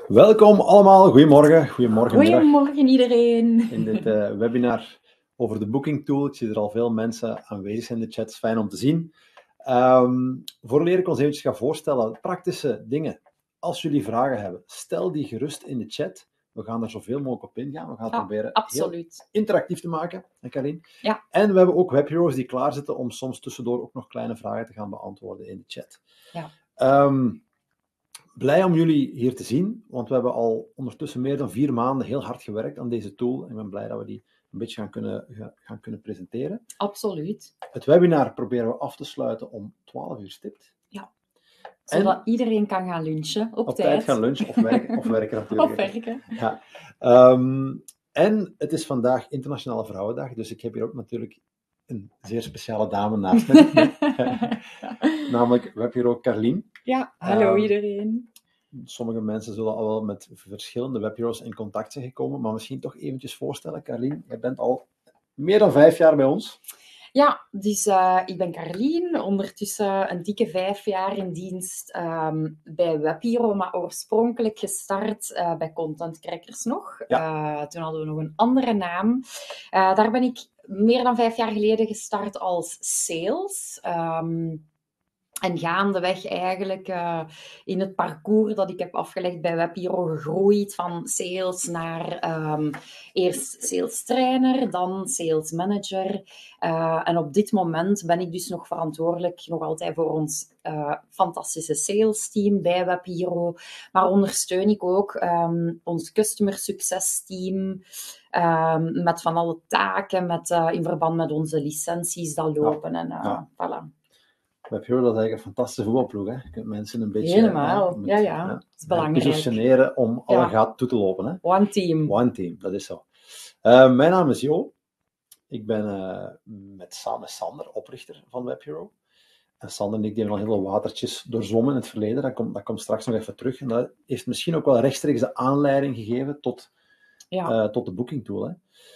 Welkom allemaal, goedemorgen. Goedemorgen, middag. Goedemorgen iedereen. In dit webinar over de Booking Tool. Ik zie er al veel mensen aanwezig in de chat, fijn om te zien. Voordat ik ons eventjes ga voorstellen, praktische dingen. Als jullie vragen hebben, stel die gerust in de chat. We gaan er zoveel mogelijk op ingaan. We gaan het proberen heel interactief te maken, Karin. Ja. En we hebben ook webheroes die klaarzitten om soms tussendoor ook nog kleine vragen te gaan beantwoorden in de chat. Ja. Blij om jullie hier te zien, want we hebben al ondertussen meer dan 4 maanden heel hard gewerkt aan deze tool. En ik ben blij dat we die een beetje gaan kunnen presenteren. Absoluut. Het webinar proberen we af te sluiten om 12 uur stipt. Ja. Zodat iedereen kan gaan lunchen op tijd gaan lunchen of werken natuurlijk. Of werken. Ja. En het is vandaag Internationale Vrouwendag, dus ik heb hier ook natuurlijk een zeer speciale dame naast me. Namelijk webhero Carlien. Ja, hallo iedereen. Sommige mensen zullen al wel met verschillende webheroes in contact zijn gekomen, maar misschien toch eventjes voorstellen. Carlien, jij bent al meer dan 5 jaar bij ons. Ja, dus ik ben Carlien, ondertussen een dikke 5 jaar in dienst bij Webhero, maar oorspronkelijk gestart bij Content Crackers nog. Ja. Toen hadden we nog een andere naam. Daar ben ik meer dan 5 jaar geleden gestart als sales. En gaandeweg eigenlijk in het parcours dat ik heb afgelegd bij Webhero gegroeid van sales naar eerst sales trainer, dan sales manager. En op dit moment ben ik dus nog verantwoordelijk nog altijd voor ons fantastische sales team bij Webhero. Maar ondersteun ik ook ons customer success team met van alle taken, in verband met onze licenties dat lopen. Voilà. Webhero, dat is eigenlijk een fantastische voetbalploeg. Hè? Je kunt mensen een beetje... Helemaal, ja. Dat is belangrijk. Positioneren om alle gaten toe te lopen. Hè? One team. One team, dat is zo. Mijn naam is Jo. Ik ben samen met Sander, oprichter van Webhero. En Sander en ik hebben al heel veel watertjes doorzwommen in het verleden. Dat komt straks nog even terug. En dat heeft misschien ook wel rechtstreeks de aanleiding gegeven tot de Booking Tool.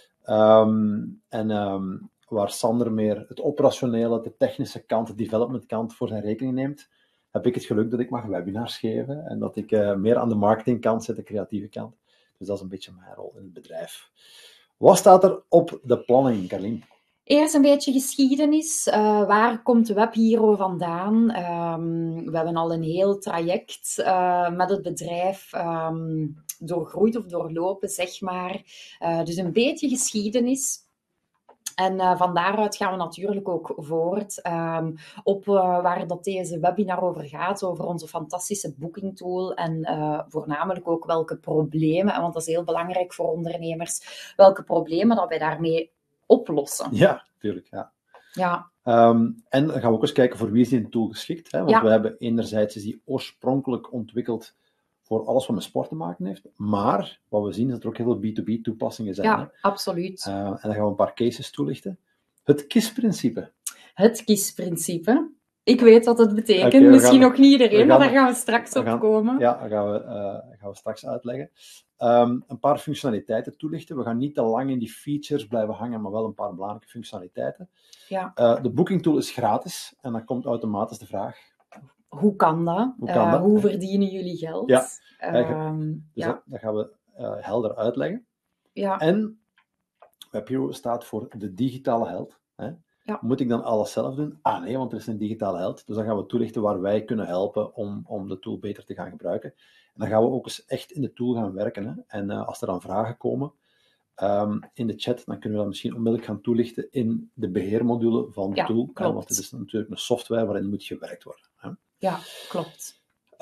Hè? Waar Sander meer het operationele, de technische kant, de development kant voor zijn rekening neemt, heb ik het geluk dat ik mag webinars geven en dat ik meer aan de marketingkant zit, de creatieve kant. Dus dat is een beetje mijn rol in het bedrijf. Wat staat er op de planning, Carlien? Eerst een beetje geschiedenis. Waar komt Webhero vandaan? We hebben al een heel traject met het bedrijf doorgroeid of doorlopen, zeg maar. Dus een beetje geschiedenis. En van daaruit gaan we natuurlijk ook voort op waar dat deze webinar over gaat, over onze fantastische booking tool en voornamelijk ook welke problemen, want dat is heel belangrijk voor ondernemers, welke problemen dat wij daarmee oplossen. Ja, natuurlijk. Ja. En dan gaan we ook eens kijken voor wie is die tool geschikt. Hè? Want we hebben enerzijds die oorspronkelijk ontwikkeld voor alles wat met sport te maken heeft. Maar wat we zien is dat er ook heel veel B2B toepassingen zijn. Ja, hè? Absoluut. En dan gaan we een paar cases toelichten. Het KISS-principe. Het KISS-principe. Ik weet wat het betekent. Misschien nog niet iedereen, maar daar gaan we straks op komen. Ja, dat gaan we straks uitleggen. Een paar functionaliteiten toelichten. We gaan niet te lang in die features blijven hangen, maar wel een paar belangrijke functionaliteiten. Ja. De Booking Tool is gratis en dan komt automatisch de vraag... Hoe kan dat? Hoe verdienen jullie geld? Ja, dat gaan we helder uitleggen. Ja. En Webhero staat voor de digitale held. Hè? Ja. Moet ik dan alles zelf doen? Nee, want er is een digitale held. Dus dan gaan we toelichten waar wij kunnen helpen om de tool beter te gaan gebruiken. En dan gaan we ook eens echt in de tool gaan werken. Hè? En als er dan vragen komen in de chat, dan kunnen we dat misschien onmiddellijk gaan toelichten in de beheermodule van de tool. Klopt. Want het is natuurlijk een software waarin moet gewerkt worden. Hè? Ja, klopt.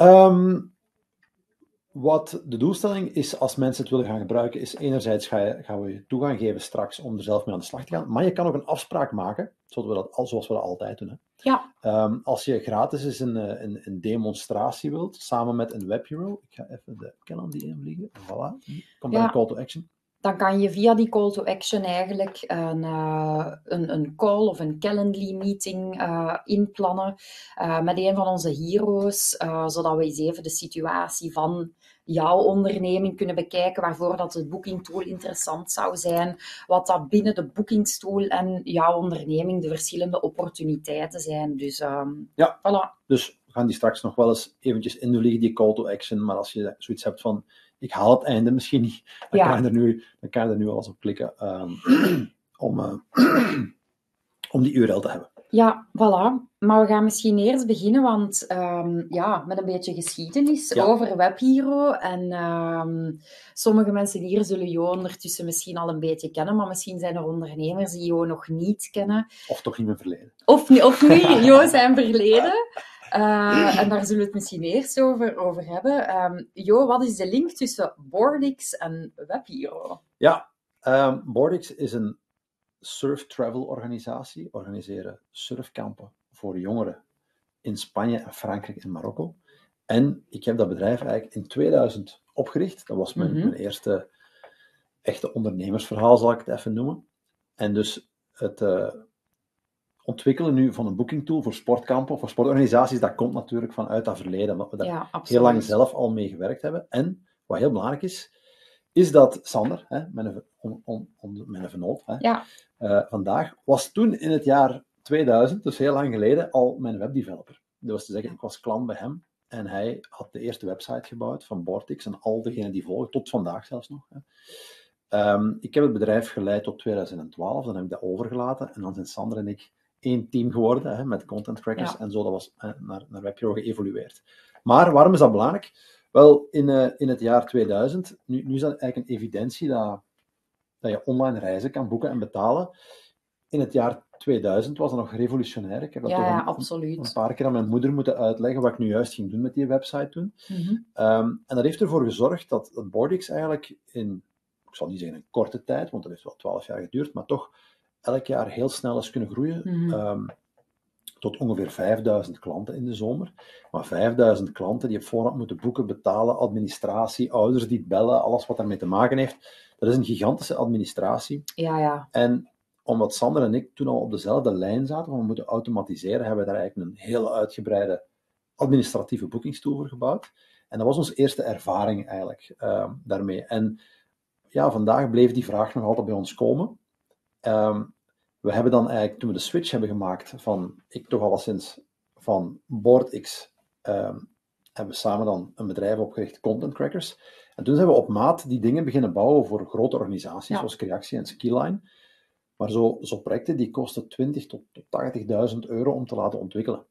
Wat de doelstelling is als mensen het willen gaan gebruiken, is enerzijds gaan we je toegang geven straks om er zelf mee aan de slag te gaan, maar je kan ook een afspraak maken, zoals we dat altijd doen. Hè. Ja. Als je gratis eens een demonstratie wilt, samen met een Webhero, ik ga even de calendar invliegen, voilà, komt bij een call to action. Dan kan je via die call to action eigenlijk een call of een Calendly meeting inplannen met een van onze heroes, zodat we eens even de situatie van jouw onderneming kunnen bekijken, waarvoor dat de Booking Tool interessant zou zijn, wat dat binnen de Booking Tool en jouw onderneming de verschillende opportuniteiten zijn. Dus ja, voilà. Dus gaan die straks nog wel eens eventjes invliegen, die call to action. Maar als je zoiets hebt van, ik haal het einde misschien niet, dan kan je er nu al eens op klikken om die URL te hebben. Ja, voilà. Maar we gaan misschien eerst beginnen, want met een beetje geschiedenis over WebHero. En sommige mensen hier zullen Jo ondertussen misschien al een beetje kennen, maar misschien zijn er ondernemers die Jo nog niet kennen. Of toch niet meer verleden. Of niet Jo zijn verleden. En daar zullen we het misschien eerst over hebben. Jo, wat is de link tussen Boardix en WebHero? Ja, Boardix is een surf-travel-organisatie, organiseren surfkampen voor jongeren in Spanje en Frankrijk en Marokko. En ik heb dat bedrijf eigenlijk in 2000 opgericht. Dat was mijn eerste echte ondernemersverhaal, zal ik het even noemen. En dus het ontwikkelen nu van een boekingtool voor sportkampen, voor sportorganisaties, dat komt natuurlijk vanuit dat verleden, omdat we daar heel lang zelf al mee gewerkt hebben. En, wat heel belangrijk is dat Sander, mijn vernoot, vandaag, was toen in het jaar 2000, dus heel lang geleden, al mijn webdeveloper. Dat was te zeggen, ik was klant bij hem en hij had de eerste website gebouwd van Boardix en al degenen die volgen, tot vandaag zelfs nog. Ik heb het bedrijf geleid tot 2012, dan heb ik dat overgelaten en dan zijn Sander en ik één team geworden met Content Crackers en zo, dat was naar WebHero geëvolueerd. Maar waarom is dat belangrijk? Wel, in het jaar 2000, nu is dat eigenlijk een evidentie dat je online reizen kan boeken en betalen. In het jaar 2000 was dat nog revolutionair. Ik heb dat een paar keer aan mijn moeder moeten uitleggen wat ik nu juist ging doen met die website toen. En dat heeft ervoor gezorgd dat Boardix eigenlijk in, ik zal niet zeggen een korte tijd, want dat heeft wel 12 jaar geduurd, maar toch elk jaar heel snel is kunnen groeien. Tot ongeveer 5000 klanten in de zomer. Maar 5000 klanten die op voorhand moeten boeken, betalen, administratie, ouders die het bellen, alles wat daarmee te maken heeft. Dat is een gigantische administratie. Ja. En omdat Sander en ik toen al op dezelfde lijn zaten, van we moeten automatiseren, hebben we daar eigenlijk een heel uitgebreide administratieve boekingstool voor gebouwd. En dat was onze eerste ervaring eigenlijk daarmee. En ja, vandaag bleef die vraag nog altijd bij ons komen. We hebben dan eigenlijk, toen we de switch hebben gemaakt van, ik toch alleszins, van Boardix, hebben we samen dan een bedrijf opgericht, Content Crackers. En toen zijn we op maat die dingen beginnen bouwen voor grote organisaties, zoals Creaxie en Skiline. Maar zo projecten die kosten 20.000 tot 80.000 euro om te laten ontwikkelen.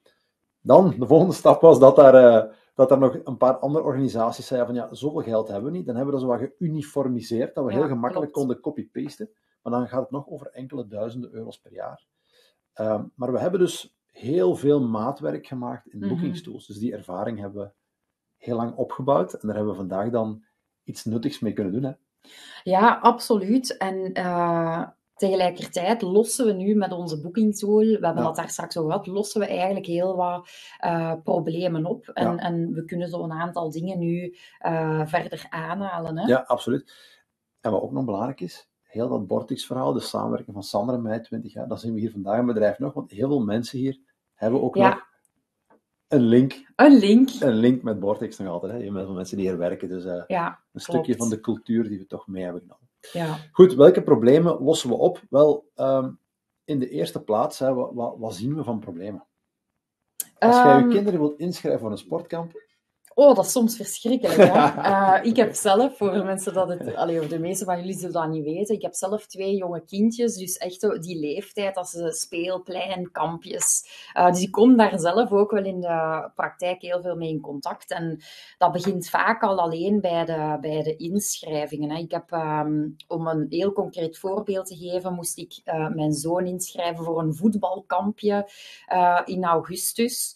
Dan, de volgende stap was dat er nog een paar andere organisaties zeiden van, zoveel geld hebben we niet. Dan hebben we dat zo wat geuniformiseerd, dat we heel gemakkelijk konden copy-pasten. Maar dan gaat het nog over enkele duizenden euro's per jaar. Maar we hebben dus heel veel maatwerk gemaakt in boekingstools. Dus die ervaring hebben we heel lang opgebouwd. En daar hebben we vandaag dan iets nuttigs mee kunnen doen. Hè? Ja, absoluut. En tegelijkertijd lossen we nu met onze boekingstool, we hebben dat daar straks over gehad, lossen we eigenlijk heel wat problemen op. En we kunnen zo een aantal dingen nu verder aanhalen. Hè? Ja, absoluut. En wat ook nog belangrijk is, heel dat Boardix-verhaal, de samenwerking van Sander en mij, 20 jaar, dat zien we hier vandaag in het bedrijf nog, want heel veel mensen hier hebben ook nog een link met Boardix nog altijd. Hè. Heel veel mensen die hier werken, dus een stukje van de cultuur die we toch mee hebben genomen. Ja. Goed, welke problemen lossen we op? Wel, in de eerste plaats, wat zien we van problemen? Als jij je kinderen wilt inschrijven voor een sportkamp, Oh, dat is soms verschrikkelijk. Hè? Ik heb zelf, voor mensen dat het... of de meeste van jullie zullen dat niet weten, ik heb zelf 2 jonge kindjes, dus echt die leeftijd, als ze speelplein, kampjes. Dus ik kom daar zelf ook wel in de praktijk heel veel mee in contact. En dat begint vaak al alleen bij de inschrijvingen. Hè. Ik heb, om een heel concreet voorbeeld te geven, moest ik mijn zoon inschrijven voor een voetbalkampje in augustus.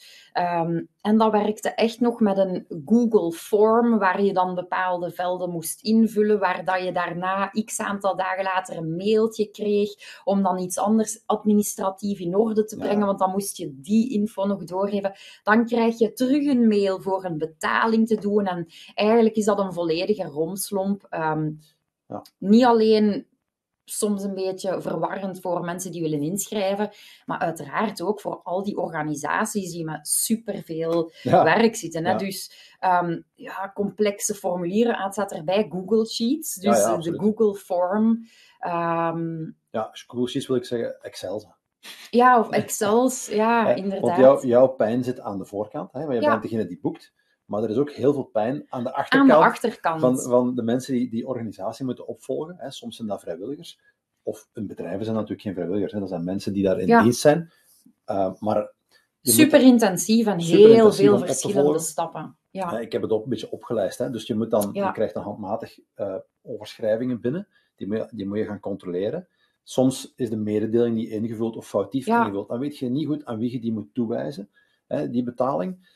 En dat werkte echt nog met een Google Form, waar je dan bepaalde velden moest invullen, waar dat je daarna x aantal dagen later een mailtje kreeg om dan iets anders administratief in orde te brengen, want dan moest je die info nog doorgeven. Dan krijg je terug een mail voor een betaling te doen en eigenlijk is dat een volledige romslomp. Niet alleen soms een beetje verwarrend voor mensen die willen inschrijven, maar uiteraard ook voor al die organisaties die met superveel werk zitten. Hè? Ja. Dus complexe formulieren, het staat erbij, Google Sheets, dus de Google Form. Google Sheets wil ik zeggen, Excel. Ja, of Excels, ja, Want inderdaad. jouw pijn zit aan de voorkant, hè, want je bent Ja, degene die boekt. Maar er is ook heel veel pijn aan de aan de achterkant achterkant. van de mensen die organisatie moeten opvolgen. Hè. Soms zijn dat vrijwilligers. Of een bedrijven zijn natuurlijk geen vrijwilligers. Hè. Dat zijn mensen die daar in Ja, dienst zijn. Maar je super moet intensief en super heel intensief veel om op te verschillende volgen. stappen. Ja, Ik heb het ook een beetje opgelijst. Hè. Dus je ja, krijgt dan handmatig overschrijvingen binnen. Die moet je gaan controleren. Soms is de mededeling niet ingevuld of foutief ja, ingevuld. Dan weet je niet goed aan wie je die moet toewijzen, hè, die betaling.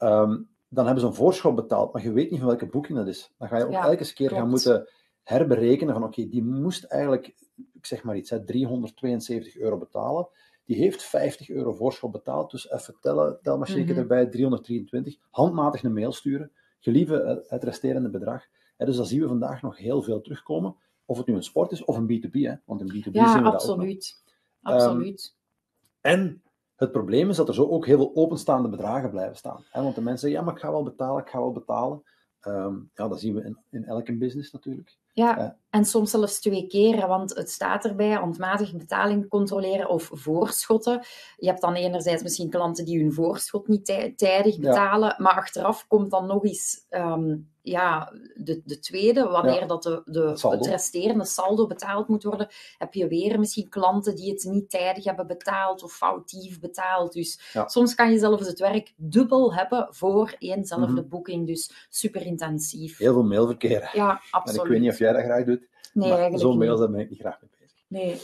Dan hebben ze een voorschot betaald, maar je weet niet van welke boeking dat is. Dan ga je ook ja, elke keer gaan klopt. moeten herberekenen van oké, die moest eigenlijk, ik zeg maar iets, hè, €372 betalen. Die heeft €50 voorschot betaald, dus even tellen, telmachine erbij, 323. Handmatig een mail sturen, gelieve het resterende bedrag. Dus dat zien we vandaag nog heel veel terugkomen. Of het nu een sport is of een B2B, hè? Want in B2B Ja, zien we dat ook nog. absoluut. Um, Absoluut. en het probleem is dat er zo ook heel veel openstaande bedragen blijven staan. Hè? Want de mensen zeggen, ja, maar ik ga wel betalen, ik ga wel betalen. Ja, dat zien we in elke business natuurlijk. Ja, en soms zelfs 2 keren, want het staat erbij, handmatig betaling controleren of voorschotten. Je hebt dan enerzijds misschien klanten die hun voorschot niet tijdig betalen, maar achteraf komt dan nog eens ja, de tweede, wanneer dat het resterende saldo betaald moet worden, heb je weer misschien klanten die het niet tijdig hebben betaald of foutief betaald. Dus soms kan je zelfs het werk dubbel hebben voor éénzelfde boeking, dus super intensief. Heel veel mailverkeer. Ja, absoluut. En ik weet niet of jij dat graag doet, nee, maar eigenlijk zo'n mails, niet. daar ben ik niet graag mee bezig.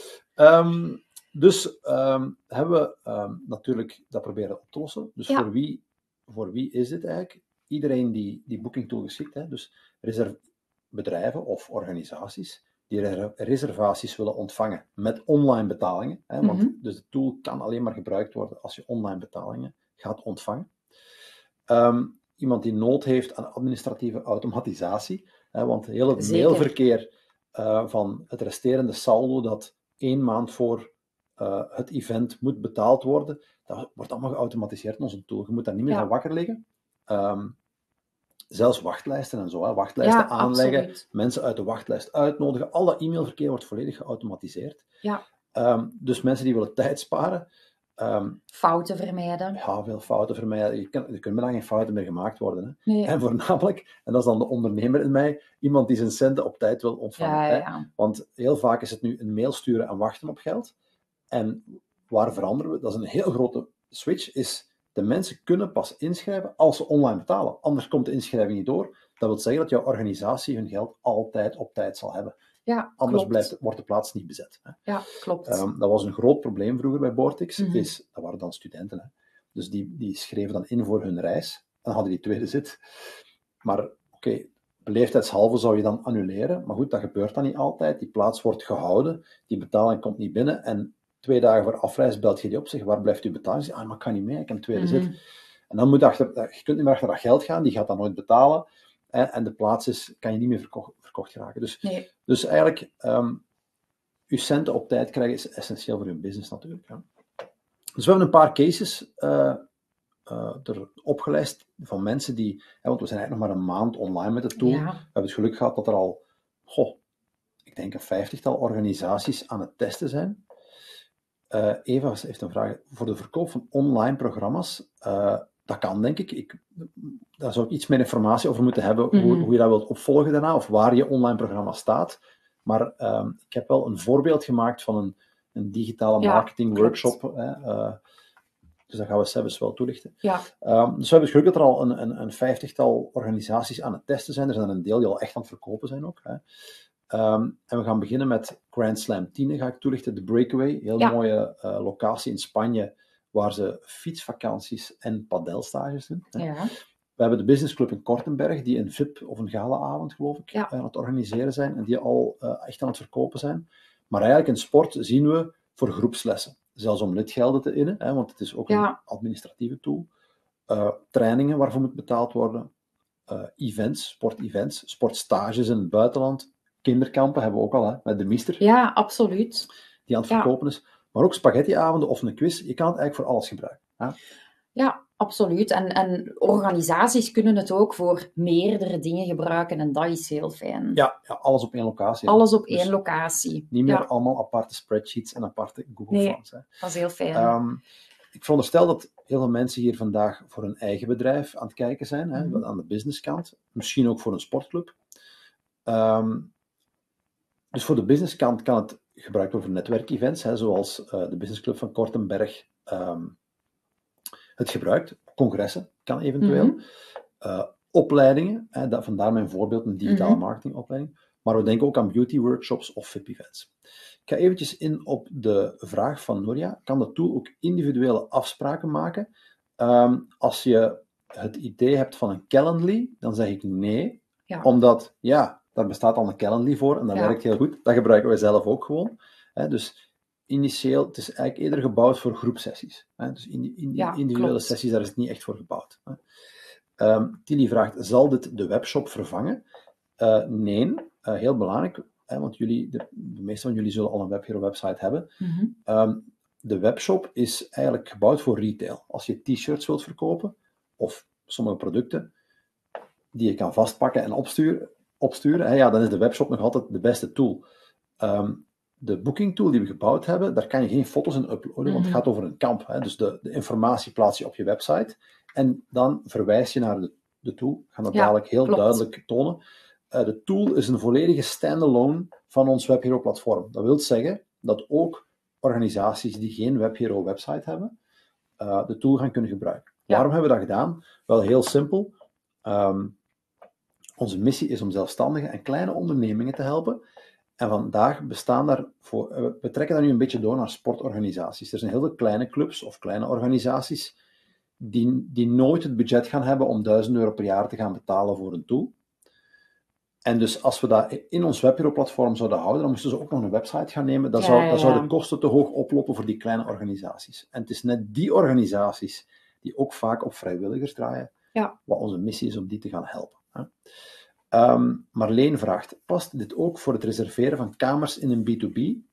Nee. Dus hebben we natuurlijk dat proberen op te lossen. Dus voor wie is dit eigenlijk? Iedereen die booking tool geschikt, hè? Dus bedrijven of organisaties die reservaties willen ontvangen met online betalingen. Hè? Want dus de tool kan alleen maar gebruikt worden als je online betalingen gaat ontvangen. Iemand die nood heeft aan administratieve automatisatie, hè? Want heel het mailverkeer van het resterende saldo dat 1 maand voor het event moet betaald worden, dat wordt allemaal geautomatiseerd in onze tool. Je moet daar niet meer van wakker liggen. Zelfs wachtlijsten en zo, hè. Wachtlijsten aanleggen, absoluut. Mensen uit de wachtlijst uitnodigen. Al dat e-mailverkeer wordt volledig geautomatiseerd. Ja. Dus mensen die willen tijd sparen. Fouten vermijden. Ja, veel fouten vermijden. Er kunnen bijna geen fouten meer gemaakt worden. Hè. Nee. En voornamelijk, en dat is dan de ondernemer in mij, iemand die zijn centen op tijd wil ontvangen. Ja. Hè. Want heel vaak is het nu een mail sturen en wachten op geld. En waar veranderen we? Dat is een heel grote switch, is de mensen kunnen pas inschrijven als ze online betalen. Anders komt de inschrijving niet door. Dat wil zeggen dat jouw organisatie hun geld altijd op tijd zal hebben. Ja, anders wordt de plaats niet bezet. Hè. Ja, klopt. Dat was een groot probleem vroeger bij Boartix. Dat waren dan studenten. Hè. Dus die schreven dan in voor hun reis. Dan hadden die tweede zit. Maar oké, beleefdheidshalve zou je dan annuleren. Maar goed, dat gebeurt dan niet altijd. Die plaats wordt gehouden. Die betaling komt niet binnen. En 2 dagen voor afreis belt je die op, zeg, waar blijft uw betaling? Zeg, maar ik kan niet mee, ik heb een tweede zit. En dan moet je kunt niet meer achter dat geld gaan, die gaat dan nooit betalen. En de plaats kan je niet meer verkocht geraken. Dus eigenlijk, je centen op tijd krijgen is essentieel voor je business natuurlijk. Ja. Dus we hebben een paar cases er opgelijst van mensen die, want we zijn eigenlijk nog maar een maand online met de tool. Ja. We hebben het geluk gehad dat er al, ik denk een 50-tal organisaties aan het testen zijn. Eva heeft een vraag voor de verkoop van online programma's. Dat kan, denk ik. Daar zou ik iets meer informatie over moeten hebben, hoe je dat wilt opvolgen daarna, of waar je online programma staat. Maar ik heb wel een voorbeeld gemaakt van een digitale marketing workshop. Dus dat gaan we zelfs wel toelichten. Ja. Dus we hebben het geluk dat er al een 50-tal organisaties aan het testen zijn. Er zijn een deel die al echt aan het verkopen zijn ook. Hè. En we gaan beginnen met Grand Slam 10, ga ik toelichten. De Breakaway, heel mooie locatie in Spanje, waar ze fietsvakanties en padelstages doen. Hè. Ja. We hebben de Business Club in Kortenberg, die een VIP of een galaavond, geloof ik, aan het organiseren zijn. En die al echt aan het verkopen zijn. Maar eigenlijk in sport zien we voor groepslessen. Zelfs om lidgelden te innen, hè, want het is ook een administratieve tool. Trainingen waarvoor moet betaald worden. Events, sportstages in het buitenland. Kinderkampen hebben we ook al, hè, met de Mister. Ja, absoluut. Die aan het verkopen is. Maar ook spaghettiavonden of een quiz. Je kan het eigenlijk voor alles gebruiken. Hè? Ja, absoluut. En organisaties kunnen het ook voor meerdere dingen gebruiken en dat is heel fijn. Ja, alles op één locatie. Alles op Dus één locatie. niet meer allemaal aparte spreadsheets en aparte Google Forms. Hè. Dat is heel fijn. Ik veronderstel dat heel veel mensen hier vandaag voor hun eigen bedrijf aan het kijken zijn, hè, aan de businesskant. Misschien ook voor een sportclub. Dus voor de businesskant kan het gebruikt worden voor netwerkevents, zoals de businessclub van Kortenberg het gebruikt. Congressen kan eventueel. Opleidingen, vandaar mijn voorbeeld, een digitale marketingopleiding. Maar we denken ook aan beauty workshops of VIP-events. Ik ga eventjes in op de vraag van Nuria. Kan de tool ook individuele afspraken maken? Als je het idee hebt van een Calendly, dan zeg ik nee. Ja. Omdat, daar bestaat al een Calendly voor en dat werkt heel goed. Dat gebruiken wij zelf ook gewoon. Dus initieel, het is eigenlijk eerder gebouwd voor groepsessies. Dus individuele sessies, daar is het niet echt voor gebouwd. Tilly vraagt, zal dit de webshop vervangen? Nee, heel belangrijk, want de meeste van jullie zullen al een WebHero-website hebben. De webshop is eigenlijk gebouwd voor retail. Als je t-shirts wilt verkopen, of sommige producten, die je kan vastpakken en opsturen, dan is de webshop nog altijd de beste tool. De booking tool die we gebouwd hebben, daar kan je geen foto's in uploaden, want het gaat over een kamp. Dus de informatie plaats je op je website en dan verwijs je naar de tool. Ik ga dat dadelijk heel duidelijk tonen. De tool is een volledige standalone van ons WebHero-platform. Dat wil zeggen dat ook organisaties die geen WebHero-website hebben, de tool gaan kunnen gebruiken. Waarom hebben we dat gedaan? Wel, heel simpel. Onze missie is om zelfstandige en kleine ondernemingen te helpen. En vandaag bestaan we trekken dat nu een beetje door naar sportorganisaties. Er zijn heel veel kleine clubs of kleine organisaties die nooit het budget gaan hebben om €1000 per jaar te gaan betalen voor een tool. En dus als we dat in ons WebHero-platform zouden houden, dan moesten ze ook nog een website gaan nemen. Dan zou de kosten te hoog oplopen voor die kleine organisaties. En het is net die organisaties die ook vaak op vrijwilligers draaien, wat onze missie is om die te gaan helpen. Marleen vraagt, past dit ook voor het reserveren van kamers in een B2B?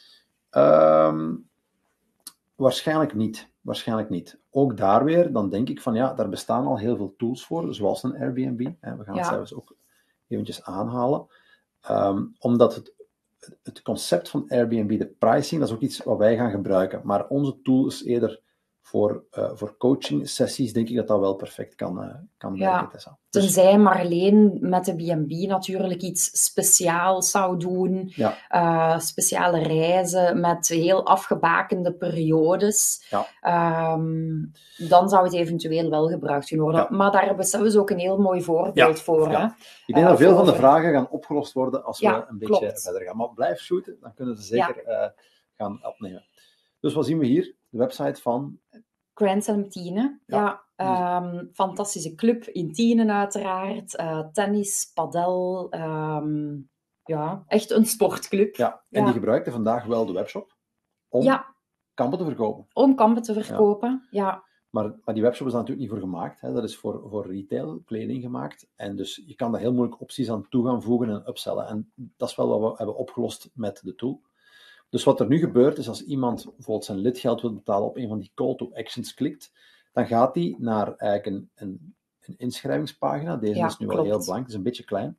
Waarschijnlijk niet. Ook daar weer, dan denk ik van daar bestaan al heel veel tools voor, zoals een Airbnb. We gaan het zelfs ook eventjes aanhalen. Omdat het concept van Airbnb, de pricing, dat is ook iets wat wij gaan gebruiken. Maar onze tool is eerder voor coaching sessies, denk ik dat dat wel perfect kan werken, Tessa. Tenzij Marleen met de B&B natuurlijk iets speciaals zou doen, speciale reizen met heel afgebakende periodes, dan zou het eventueel wel gebruikt kunnen worden. Maar daar hebben we zelfs ook een heel mooi voorbeeld voor. Hè? Ik denk dat veel van de vragen gaan opgelost worden als we een beetje verder gaan. Maar blijf shooten, dan kunnen ze zeker gaan opnemen. Dus wat zien we hier? De website van Grand Slam Tiene. Fantastische club in Tienen uiteraard. Tennis, padel. Echt een sportclub. En die gebruikte vandaag wel de webshop om kampen te verkopen. Om kampen te verkopen, Maar die webshop is daar natuurlijk niet voor gemaakt. Dat is voor retail, kleding gemaakt. En dus je kan daar heel moeilijk opties aan toe gaan voegen en upsellen. En dat is wel wat we hebben opgelost met de tool. Dus wat er nu gebeurt, is als iemand bijvoorbeeld zijn lidgeld wil betalen op een van die call to actions klikt, dan gaat hij naar eigenlijk een inschrijvingspagina. Deze is nu wel heel blank, het is een beetje klein.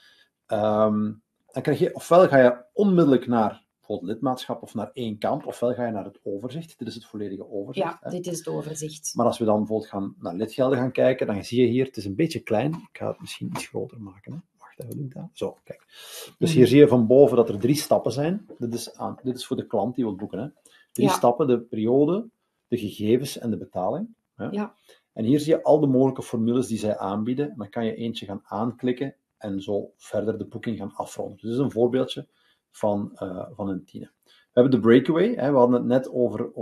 Dan krijg je, ofwel ga je onmiddellijk naar bijvoorbeeld lidmaatschap of naar één kamp, ofwel ga je naar het overzicht. Dit is het volledige overzicht. Dit is het overzicht. Maar als we dan bijvoorbeeld naar lidgelden gaan kijken, dan zie je hier, het is een beetje klein. Ik ga het misschien iets groter maken. Hè. Wacht even, doe ik dat? Zo, kijk. Dus hier zie je van boven dat er 3 stappen zijn. Dit is voor de klant die wil boeken. Hè. 3 stappen, de periode, de gegevens en de betaling. Hè. En hier zie je al de mogelijke formules die zij aanbieden. Dan kan je eentje gaan aanklikken en zo verder de boeking gaan afronden. Dus dit is een voorbeeldje van een Tiene. We hebben de breakaway. Hè. We hadden het net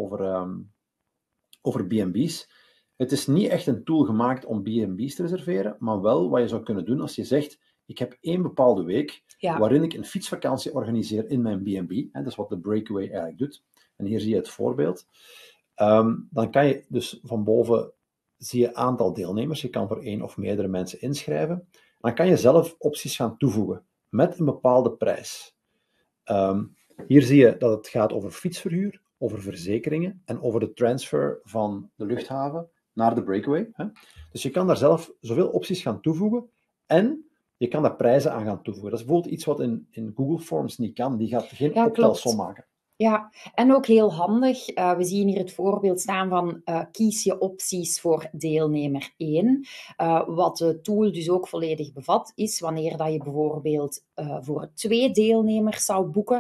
over B&B's. Het is niet echt een tool gemaakt om B&B's te reserveren, maar wel wat je zou kunnen doen als je zegt, ik heb 1 bepaalde week waarin ik een fietsvakantie organiseer in mijn B&B. Dat is wat de breakaway eigenlijk doet. En hier zie je het voorbeeld. Dan kan je dus van boven zie je aantal deelnemers. Je kan voor 1 of meerdere mensen inschrijven. Dan kan je zelf opties gaan toevoegen met een bepaalde prijs. Hier zie je dat het gaat over fietsverhuur, over verzekeringen en over de transfer van de luchthaven naar de breakaway. Hè. Dus je kan daar zelf zoveel opties gaan toevoegen en je kan daar prijzen aan gaan toevoegen. Dat is bijvoorbeeld iets wat in Google Forms niet kan. Die gaat geen Ja, optelsom klopt. maken. Ja, en ook heel handig. We zien hier het voorbeeld staan van kies je opties voor deelnemer 1. Wat de tool dus ook volledig bevat, is wanneer dat je bijvoorbeeld voor 2 deelnemers zou boeken,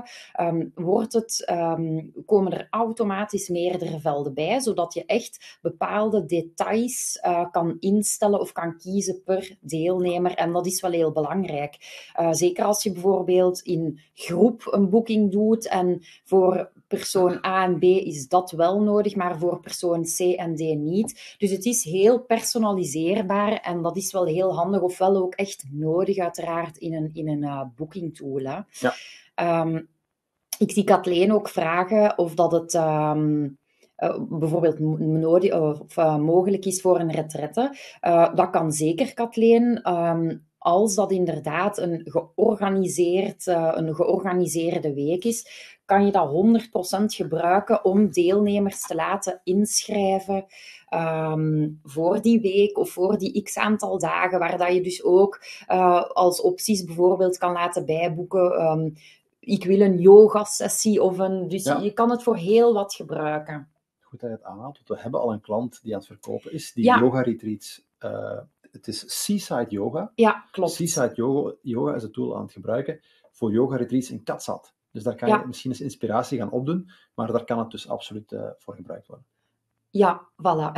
komen er automatisch meerdere velden bij, zodat je echt bepaalde details kan instellen of kan kiezen per deelnemer. En dat is wel heel belangrijk. Zeker als je bijvoorbeeld in groep een boeking doet en voor persoon A en B is dat wel nodig, maar voor persoon C en D niet. Dus het is heel personaliseerbaar en dat is wel heel handig, ofwel ook echt nodig uiteraard in een booking tool. Hè. Ja. Ik zie Kathleen ook vragen of dat het bijvoorbeeld mogelijk is voor een retraite. Dat kan zeker, Kathleen. Als dat inderdaad een georganiseerde week is, kan je dat 100% gebruiken om deelnemers te laten inschrijven voor die week of voor die x-aantal dagen, waar dat je dus ook als opties bijvoorbeeld kan laten bijboeken. Ik wil een yoga-sessie of een... Dus je kan het voor heel wat gebruiken. Goed dat je het aanhaalt, want we hebben al een klant die aan het verkopen is, die Ja. yoga-retreats... het is Seaside Yoga. Ja, klopt. Seaside Yoga is het tool aan het gebruiken voor yoga-retreats in Katzad. Dus daar kan je misschien eens inspiratie gaan opdoen, maar daar kan het dus absoluut voor gebruikt worden. Ja, voilà.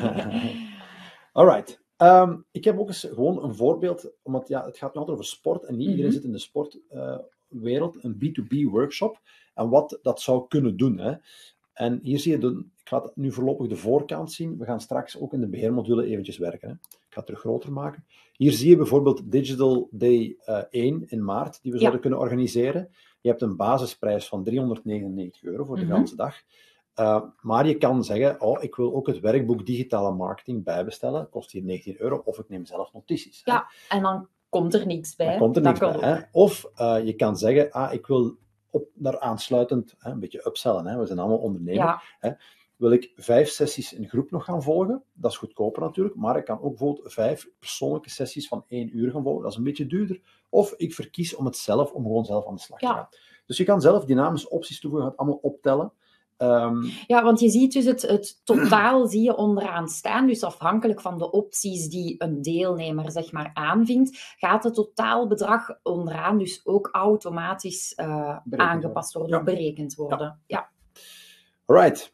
Alright. Ik heb ook eens gewoon een voorbeeld, omdat het gaat nu altijd over sport en niet iedereen zit in de sportwereld, een B2B workshop en wat dat zou kunnen doen. Hè. En hier zie je, ik laat nu voorlopig de voorkant zien, we gaan straks ook in de beheermodule eventjes werken. Hè. Ik ga het terug groter maken. Hier zie je bijvoorbeeld Digital Day 1 in maart, die we zouden kunnen organiseren. Je hebt een basisprijs van €399 voor de ganse dag. Maar je kan zeggen, ik wil ook het werkboek digitale marketing bijbestellen. Kost hier €19. Of ik neem zelf notities. Ja, en dan komt er niks bij. Dan komt er niks bij. Hè? Of je kan zeggen, ik wil daar aansluitend een beetje upsellen. Hè? We zijn allemaal ondernemer. Hè? Wil ik 5 sessies in groep nog gaan volgen? Dat is goedkoper natuurlijk. Maar ik kan ook bijvoorbeeld 5 persoonlijke sessies van 1 uur gaan volgen. Dat is een beetje duurder. Of ik verkies om gewoon zelf aan de slag te gaan. Dus je kan zelf dynamische opties toevoegen. Het allemaal optellen. Ja, want je ziet dus het totaal zie je onderaan staan. Dus afhankelijk van de opties die een deelnemer zeg maar aanvinkt, gaat het totaalbedrag onderaan dus ook automatisch aangepast worden of berekend worden. Ja. Alright.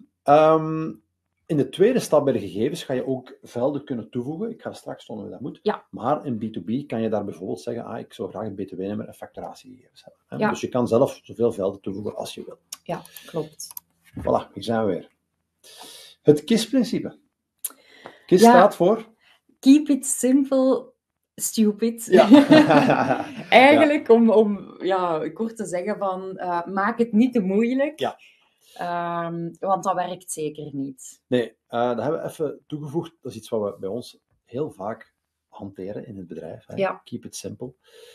In de tweede stap bij de gegevens ga je ook velden kunnen toevoegen. Ik ga straks tonen hoe dat moet. Ja. Maar in B2B kan je daar bijvoorbeeld zeggen, ik zou graag een btw-nummer en facturatiegegevens hebben. Hè? Ja. Dus je kan zelf zoveel velden toevoegen als je wil. Ja, klopt. Voilà, hier zijn we weer. Het KISS-principe. KISS staat voor? Keep it simple, stupid. Ja. Eigenlijk om kort te zeggen van, maak het niet te moeilijk. Ja. Want dat werkt zeker niet. Nee, dat hebben we even toegevoegd. Dat is iets wat we bij ons heel vaak hanteren in het bedrijf. Hè? Ja. Keep it simple.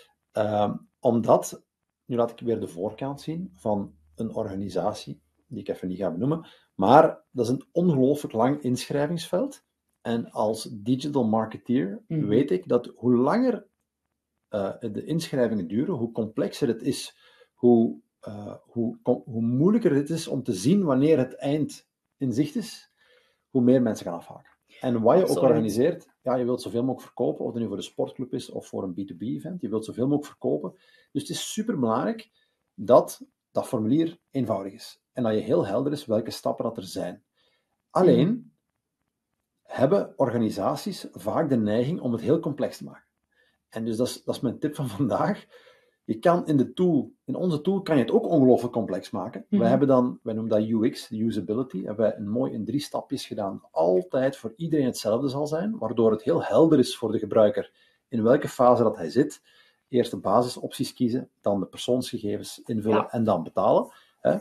Omdat, nu laat ik weer de voorkant zien van een organisatie, die ik even niet ga benoemen, maar dat is een ongelooflijk lang inschrijvingsveld. En als digital marketeer weet ik dat hoe langer de inschrijvingen duren, hoe complexer het is, hoe moeilijker het is om te zien wanneer het eind in zicht is, hoe meer mensen gaan afhaken. En wat je ook organiseert, je wilt zoveel mogelijk verkopen, of het nu voor een sportclub is of voor een B2B-event, je wilt zoveel mogelijk verkopen. Dus het is superbelangrijk dat dat formulier eenvoudig is. En dat je heel helder is welke stappen dat er zijn. Alleen hebben organisaties vaak de neiging om het heel complex te maken. En dus dat is mijn tip van vandaag. Je kan in onze tool kan je het ook ongelooflijk complex maken. Wij noemen dat UX, de usability, hebben wij mooi in 3 stapjes gedaan. Altijd voor iedereen hetzelfde zal zijn, waardoor het heel helder is voor de gebruiker in welke fase dat hij zit. Eerst de basisopties kiezen, dan de persoonsgegevens invullen en dan betalen. Hè.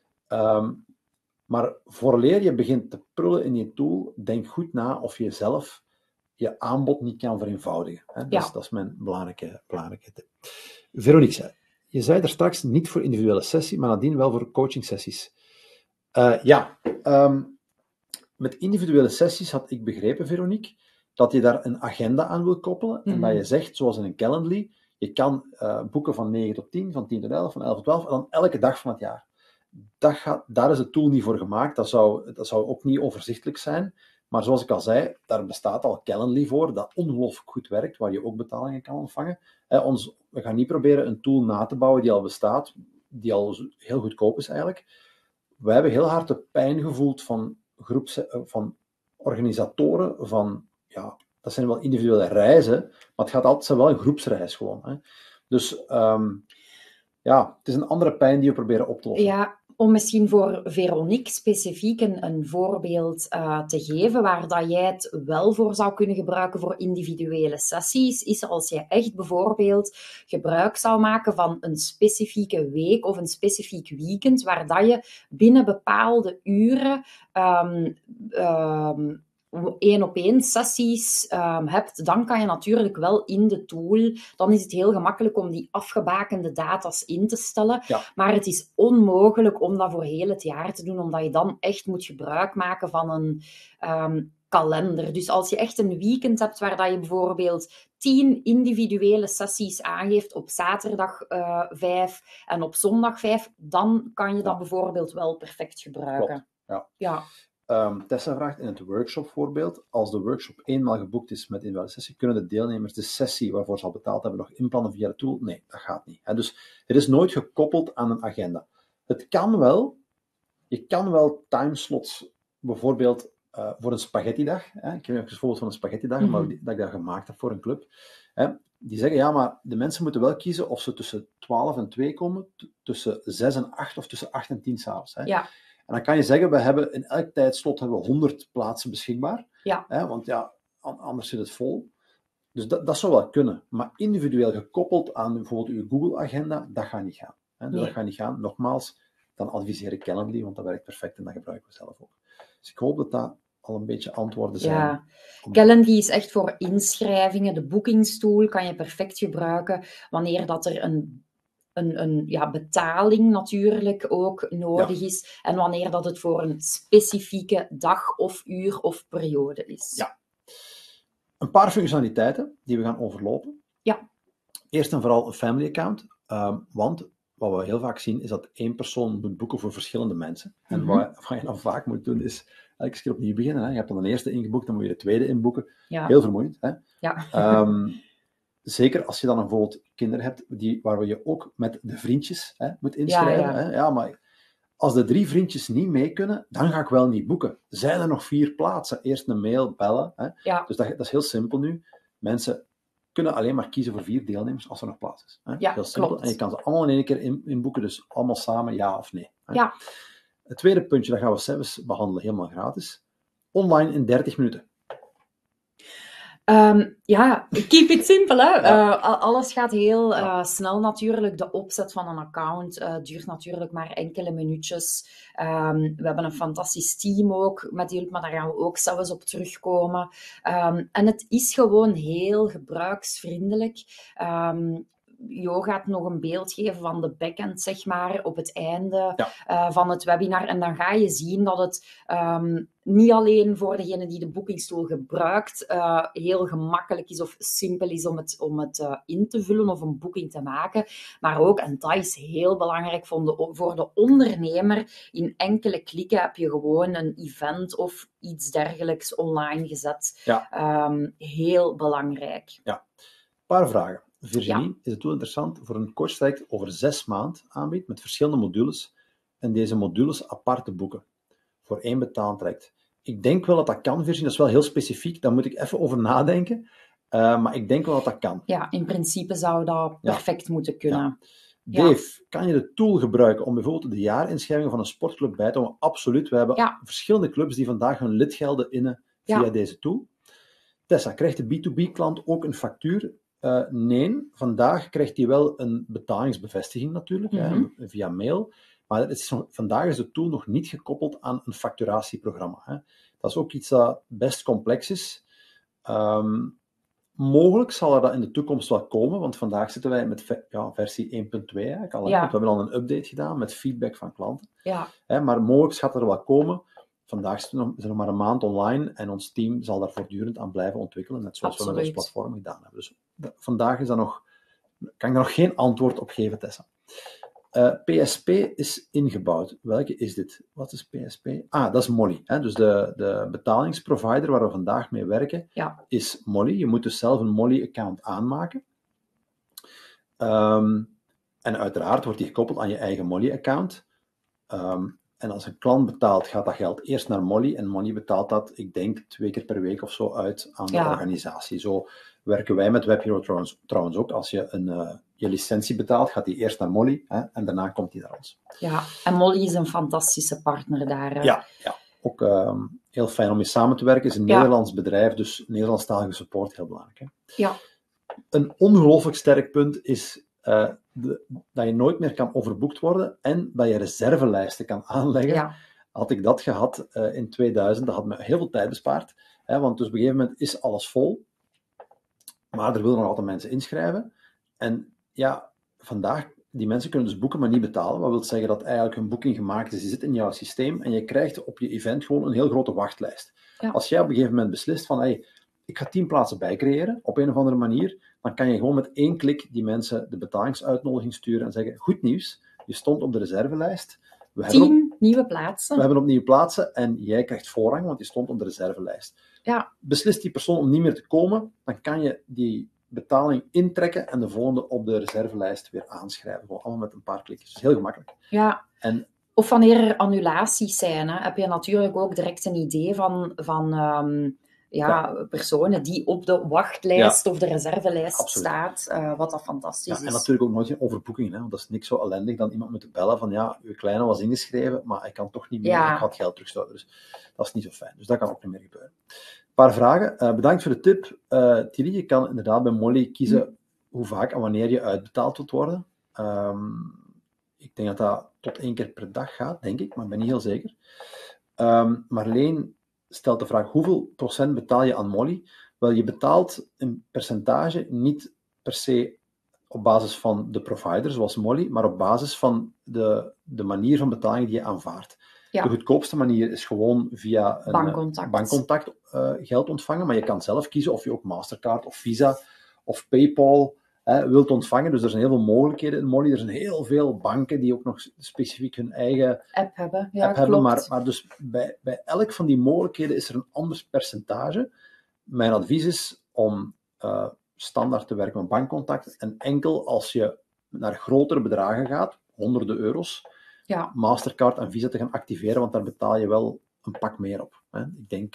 Maar vooraleer je begint te prullen in je tool, denk goed na of je zelf je aanbod niet kan vereenvoudigen. Hè. Dat is mijn belangrijke tip. Veronique, je zei er straks niet voor individuele sessie, maar nadien wel voor coaching sessies. met individuele sessies had ik begrepen, Veronique, dat je daar een agenda aan wil koppelen en dat je zegt, zoals in een Calendly, je kan boeken van 9 tot 10, van 10 tot 11, van 11 tot 12 en dan elke dag van het jaar. Daar is de tool niet voor gemaakt. Dat zou ook niet overzichtelijk zijn. Maar zoals ik al zei, daar bestaat al Calendly voor, dat ongelooflijk goed werkt, waar je ook betalingen kan ontvangen. We gaan niet proberen een tool na te bouwen die al bestaat, die al heel goedkoop is eigenlijk. We hebben heel hard de pijn gevoeld van organisatoren, dat zijn wel individuele reizen, maar het zijn wel een groepsreis gewoon. Hè. Dus het is een andere pijn die we proberen op te lossen. Ja, om misschien voor Veronique specifiek een voorbeeld te geven waar dat jij het wel voor zou kunnen gebruiken voor individuele sessies, is als je echt bijvoorbeeld gebruik zou maken van een specifieke week of een specifiek weekend, waar dat je binnen bepaalde uren 1-op-1 sessies hebt, dan kan je natuurlijk wel in de tool, dan is het heel gemakkelijk om die afgebakende data's in te stellen, maar het is onmogelijk om dat voor heel het jaar te doen, omdat je dan echt moet gebruik maken van een kalender. Dus als je echt een weekend hebt waar dat je bijvoorbeeld 10 individuele sessies aangeeft op zaterdag 5 en op zondag 5, dan kan je dat bijvoorbeeld wel perfect gebruiken. Ja. Tessa vraagt in het workshop-voorbeeld, als de workshop eenmaal geboekt is met individuele sessie, kunnen de deelnemers de sessie waarvoor ze al betaald hebben nog inplannen via de tool? Nee, dat gaat niet. Dus het is nooit gekoppeld aan een agenda. Het kan wel. Je kan wel timeslots, bijvoorbeeld voor een spaghettidag. Ik heb even een voorbeeld van een spaghettidag, maar dat ik dat gemaakt heb voor een club. Die zeggen, maar de mensen moeten wel kiezen of ze tussen 12 en 2 komen, tussen 6 en 8 of tussen 8 en 10 s'avonds. Ja. En dan kan je zeggen, we hebben in elk tijdslot 100 plaatsen beschikbaar. Ja. Want anders zit het vol. Dus dat zou wel kunnen. Maar individueel gekoppeld aan bijvoorbeeld uw Google-agenda, dat gaat niet gaan. Dus dat gaat niet gaan. Nogmaals, dan adviseer ik Calendly, want dat werkt perfect en dat gebruiken we zelf ook. Dus ik hoop dat dat al een beetje antwoorden zijn. Ja, Calendly is echt voor inschrijvingen. De boekingstool kan je perfect gebruiken wanneer dat er een betaling natuurlijk ook nodig is. En wanneer dat het voor een specifieke dag of uur of periode is. Ja. Een paar functionaliteiten die we gaan overlopen. Ja. Eerst en vooral een family account. Want wat we heel vaak zien is dat één persoon moet boeken voor verschillende mensen. En wat je dan vaak moet doen is elke keer opnieuw beginnen. Hè. Je hebt dan de eerste ingeboekt, dan moet je de tweede inboeken. Ja. Heel vermoeiend. Hè. Ja. Zeker als je dan bijvoorbeeld kinderen hebt waar je ook met de vriendjes moet inschrijven. Hè? Ja, maar als de 3 vriendjes niet mee kunnen, dan ga ik wel niet boeken. Zijn er nog 4 plaatsen? Eerst een mail, bellen. Hè? Ja. Dus dat is heel simpel nu. Mensen kunnen alleen maar kiezen voor 4 deelnemers als er nog plaats is. Hè? Ja, heel simpel. Klopt. En je kan ze allemaal in één keer inboeken, dus allemaal samen ja of nee. Hè? Ja. Het tweede puntje, dat gaan we zelfs behandelen, helemaal gratis. Online in 30 minuten. Keep it simple. Hè? Alles gaat heel snel natuurlijk. De opzet van een account duurt natuurlijk maar enkele minuutjes. We hebben een fantastisch team ook met die hulp, maar daar gaan we ook zelfs op terugkomen. En het is gewoon heel gebruiksvriendelijk. Jo gaat nog een beeld geven van de backend, zeg maar, op het einde van het webinar. En dan ga je zien dat het niet alleen voor degene die de boekingstool gebruikt heel gemakkelijk is of simpel is om het in te vullen of een boeking te maken. Maar ook, en dat is heel belangrijk voor de ondernemer, in enkele klikken heb je gewoon een event of iets dergelijks online gezet. Ja. Heel belangrijk. Ja. Een paar vragen. Virginie, is het tool interessant voor een coachtraject over 6 maanden aanbiedt met verschillende modules en deze modules apart te boeken voor 1 betaaltraject? Ik denk wel dat dat kan, Virginie. Dat is wel heel specifiek. Daar moet ik even over nadenken. Maar ik denk wel dat dat kan. Ja, in principe zou dat perfect moeten kunnen. Ja. Dave, kan je de tool gebruiken om bijvoorbeeld de jaarinschrijving van een sportclub bij te houden? Absoluut. We hebben verschillende clubs die vandaag hun lidgelden innen via deze tool. Tessa, krijgt de B2B-klant ook een factuur? Nee, vandaag krijgt hij wel een betalingsbevestiging natuurlijk, via mail. Maar vandaag is de tool nog niet gekoppeld aan een facturatieprogramma. Hè. Dat is ook iets dat best complex is. Mogelijk zal er dat in de toekomst wel komen, want vandaag zitten wij met versie 1.2 eigenlijk al. Want we hebben al een update gedaan met feedback van klanten. Ja. Maar mogelijk gaat er wel komen. vandaag is het nog maar een maand online en ons team zal daar voortdurend aan blijven ontwikkelen, net zoals we met ons platform gedaan hebben. Dus vandaag is dat nog, kan ik daar nog geen antwoord op geven, Tessa. PSP is ingebouwd. Welke is dit? Wat is PSP? Dat is Molly. Hè? Dus de betalingsprovider waar we vandaag mee werken, is Molly. Je moet dus zelf een Molly-account aanmaken. En uiteraard wordt die gekoppeld aan je eigen Molly-account. En als een klant betaalt, gaat dat geld eerst naar Molly. En Molly betaalt dat, ik denk, 2 keer per week of zo uit aan de organisatie. Zo werken wij met WebHero trouwens ook. Als je je licentie betaalt, gaat die eerst naar Molly. Hè, en daarna komt die naar ons. Ja, en Molly is een fantastische partner daar. Ja. Ook heel fijn om mee samen te werken. Het is een Nederlands bedrijf, dus Nederlandstalige support heel belangrijk. Hè? Ja. Een ongelooflijk sterk punt is dat je nooit meer kan overboekt worden en dat je reservelijsten kan aanleggen. Ja. Had ik dat gehad in 2000, dat had me heel veel tijd bespaard. Hè, want dus op een gegeven moment is alles vol. Maar er willen nog altijd mensen inschrijven. En ja, vandaag, die mensen kunnen dus boeken, maar niet betalen. Wat wil zeggen dat eigenlijk een boeking gemaakt is. Die zit in jouw systeem en je krijgt op je event gewoon een heel grote wachtlijst. Ja. Als jij op een gegeven moment beslist van, ik ga 10 plaatsen bijcreëren, op een of andere manier, dan kan je gewoon met 1 klik die mensen de betalingsuitnodiging sturen en zeggen, goed nieuws, je stond op de reservelijst. 10 nieuwe plaatsen. We hebben opnieuw plaatsen en jij krijgt voorrang, want je stond op de reservelijst. Ja. Beslist die persoon om niet meer te komen, dan kan je die betaling intrekken en de volgende op de reservelijst weer aanschrijven. Gewoon allemaal met een paar klikjes. Dus heel gemakkelijk. Ja. Of wanneer er annulaties zijn, heb je natuurlijk ook direct een idee van personen die op de wachtlijst of de reservelijst staat, wat dat fantastisch is. En natuurlijk ook nooit geen overboeking, hè, want dat is niks zo ellendig dan iemand moeten bellen van uw kleine was ingeschreven, maar ik kan toch niet meer, ik ga het geld terugstorten. Dus dat is niet zo fijn. Dus dat kan ook niet meer gebeuren. Een paar vragen. Bedankt voor de tip. Thierry, je kan inderdaad bij Molly kiezen hoe vaak en wanneer je uitbetaald wilt worden. Ik denk dat dat tot 1 keer per dag gaat, denk ik, maar ik ben niet heel zeker. Marleen stelt de vraag, hoeveel procent betaal je aan Molly? Wel, je betaalt een percentage niet per se op basis van de provider, zoals Molly, maar op basis van de manier van betaling die je aanvaardt. Ja. De goedkoopste manier is gewoon via een bankcontact geld ontvangen, maar je kan zelf kiezen of je ook Mastercard of Visa of PayPal wilt ontvangen. Dus er zijn heel veel mogelijkheden in Molly. Er zijn heel veel banken die ook nog specifiek hun eigen app hebben. Maar dus bij elk van die mogelijkheden is er een ander percentage. Mijn advies is om standaard te werken met bankcontact en enkel als je naar grotere bedragen gaat, honderden euro's, Mastercard en Visa te gaan activeren, want daar betaal je wel een pak meer op. Hè. Ik denk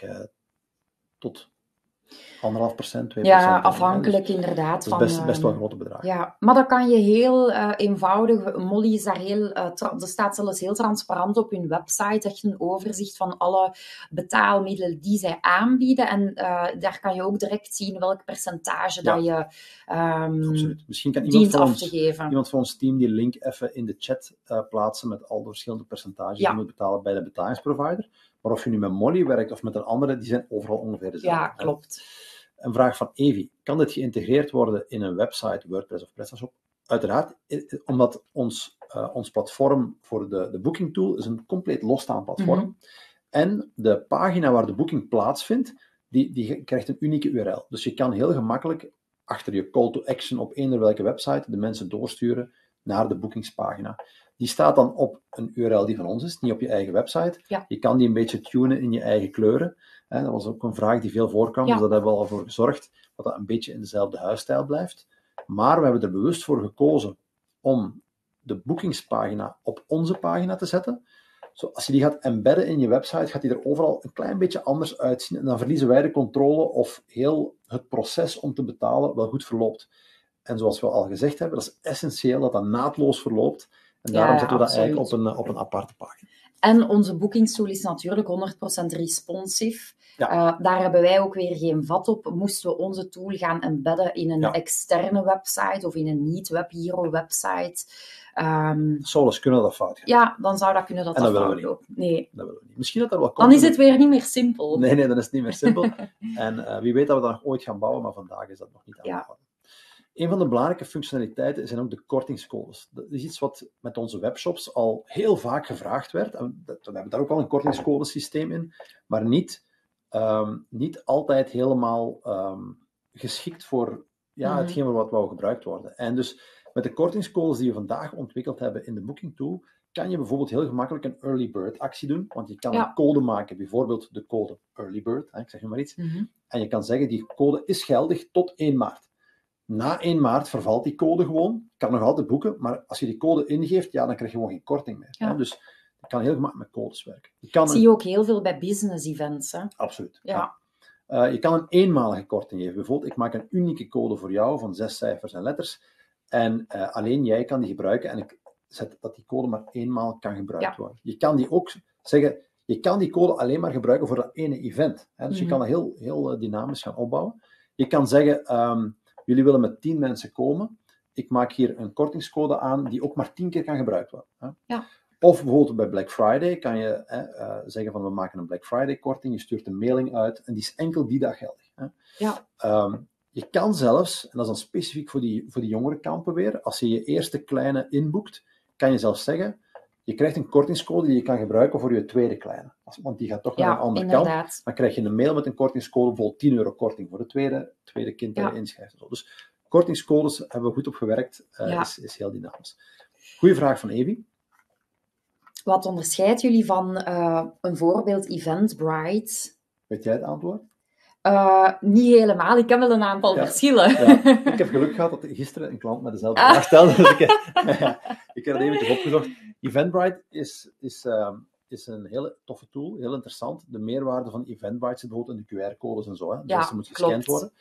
tot 1,5%, 2%. Ja, afhankelijk inderdaad. Dat is best wel grote bedragen. Ja, maar dat kan je heel eenvoudig. Molly is daar er staat zelfs heel transparant op hun website, echt een overzicht van alle betaalmiddelen die zij aanbieden. En daar kan je ook direct zien welk percentage dat je absoluut. Misschien kan iemand van ons team die link even in de chat plaatsen met al de verschillende percentages die je moet betalen bij de betalingsprovider. Maar of je nu met Molly werkt of met een andere, die zijn overal ongeveer dezelfde. Ja, klopt. Een vraag van Evi. Kan dit geïntegreerd worden in een website, WordPress of PrestaShop? Uiteraard, omdat ons platform voor de booking tool is een compleet losstaand platform. Mm-hmm. En de pagina waar de boeking plaatsvindt, die krijgt een unieke URL. Dus je kan heel gemakkelijk achter je call to action op eender welke website de mensen doorsturen naar de boekingspagina. Die staat dan op een URL die van ons is, niet op je eigen website. Ja. Je kan die een beetje tunen in je eigen kleuren. Dat was ook een vraag die veel voorkwam, dus dat hebben we al voor gezorgd dat dat een beetje in dezelfde huisstijl blijft. Maar we hebben er bewust voor gekozen om de boekingspagina op onze pagina te zetten. Als je die gaat embedden in je website, gaat die er overal een klein beetje anders uitzien. En dan verliezen wij de controle of heel het proces om te betalen wel goed verloopt. En zoals we al gezegd hebben, dat is essentieel dat dat naadloos verloopt. En daarom zetten we dat eigenlijk op een aparte pagina. En onze boekingstool is natuurlijk 100% responsive. Ja. Daar hebben wij ook weer geen vat op. Moesten we onze tool gaan embedden in een externe website of in een niet-WebHero website. Zou eens kunnen dat fout gaan. Ja, dan zou dat kunnen dat fout lopen. Nee. Dat willen we niet. Misschien dat dat wel komt. Dan is het weer niet meer simpel. Nee, dan is het niet meer simpel. En wie weet dat we dat nog ooit gaan bouwen, maar vandaag is dat nog niet aan de orde. Een van de belangrijke functionaliteiten zijn ook de kortingscodes. Dat is iets wat met onze webshops al heel vaak gevraagd werd. En we hebben daar ook al een kortingscodesysteem in, maar niet altijd helemaal geschikt voor hetgeen wat wou gebruikt worden. En dus met de kortingscodes die we vandaag ontwikkeld hebben in de Booking Tool, kan je bijvoorbeeld heel gemakkelijk een early bird actie doen, want je kan een code maken, bijvoorbeeld de code early bird, ik zeg maar iets, en je kan zeggen, die code is geldig tot 1 maart. Na 1 maart vervalt die code gewoon, je kan nog altijd boeken, maar als je die code ingeeft, dan krijg je gewoon geen korting meer. Ja. Dus je kan heel gemakkelijk met codes werken. Zie je ook heel veel bij business events. Hè? Absoluut. Ja. Je kan een eenmalige korting geven. Bijvoorbeeld, ik maak een unieke code voor jou van 6 cijfers en letters. En alleen jij kan die gebruiken. En ik zet dat die code maar eenmaal kan gebruikt worden. Je kan die ook zeggen, je kan die code alleen maar gebruiken voor dat ene event. Dus je kan dat heel dynamisch gaan opbouwen. Je kan zeggen, jullie willen met 10 mensen komen. Ik maak hier een kortingscode aan die ook maar 10 keer kan gebruikt worden. Ja. Of bijvoorbeeld bij Black Friday kan je zeggen van we maken een Black Friday korting, je stuurt een mailing uit en die is enkel die dag geldig. Ja. Je kan zelfs, en dat is dan specifiek voor die jongere kampen weer, als je je eerste kleine inboekt, kan je zelfs zeggen, je krijgt een kortingscode die je kan gebruiken voor je tweede kleine. Want die gaat toch naar een andere kant. Dan krijg je een mail met een kortingscode, bijvoorbeeld 10 euro korting voor de tweede kind dat je inschrijft. Dus kortingscodes hebben we goed op gewerkt, is heel dynamisch. Goeie vraag van Evi. Wat onderscheidt jullie van een voorbeeld Eventbrite? Weet jij het antwoord? Niet helemaal. Ik heb wel een aantal verschillen. Ja. Ik heb geluk gehad dat gisteren een klant met dezelfde vraag stelde. Dus ik heb het eventjes opgezocht. Eventbrite is een hele toffe tool, heel interessant. De meerwaarde van Eventbrite zit bijvoorbeeld in de QR-codes en zo. Hè. Dus dat moet gescand worden.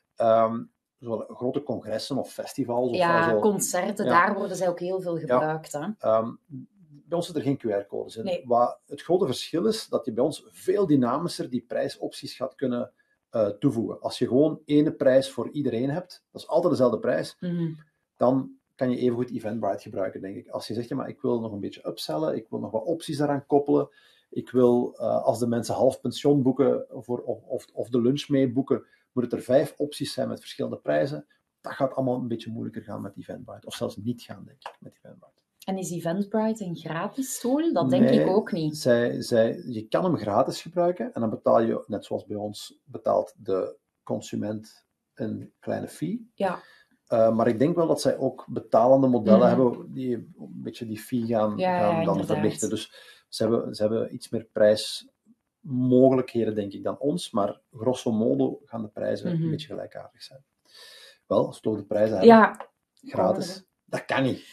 Zowel grote congressen of festivals. Of concerten, daar worden zij ook heel veel gebruikt. Hè? Bij ons zit er geen QR-codes in. Nee. Wat het grote verschil is, dat je bij ons veel dynamischer die prijsopties gaat kunnen toevoegen. Als je gewoon ene prijs voor iedereen hebt, dat is altijd dezelfde prijs, dan kan je evengoed Eventbrite gebruiken, denk ik. Als je zegt, maar ik wil nog een beetje upsellen, ik wil nog wat opties daaraan koppelen, ik wil, als de mensen half pensioen boeken of de lunch mee boeken, moet het er 5 opties zijn met verschillende prijzen. Dat gaat allemaal een beetje moeilijker gaan met Eventbrite. Of zelfs niet gaan, denk ik, met Eventbrite. En is Eventbrite een gratis tool? Dat denk ik ook niet. Je kan hem gratis gebruiken en dan betaal je, net zoals bij ons, betaalt de consument een kleine fee. Ja. Maar ik denk wel dat zij ook betalende modellen hebben die een beetje die fee gaan dan verlichten. Dus ze hebben iets meer prijsmogelijkheden, denk ik, dan ons. Maar grosso modo gaan de prijzen een beetje gelijkaardig zijn. Wel, als we toch de prijzen hebben, gratis, dat kan niet.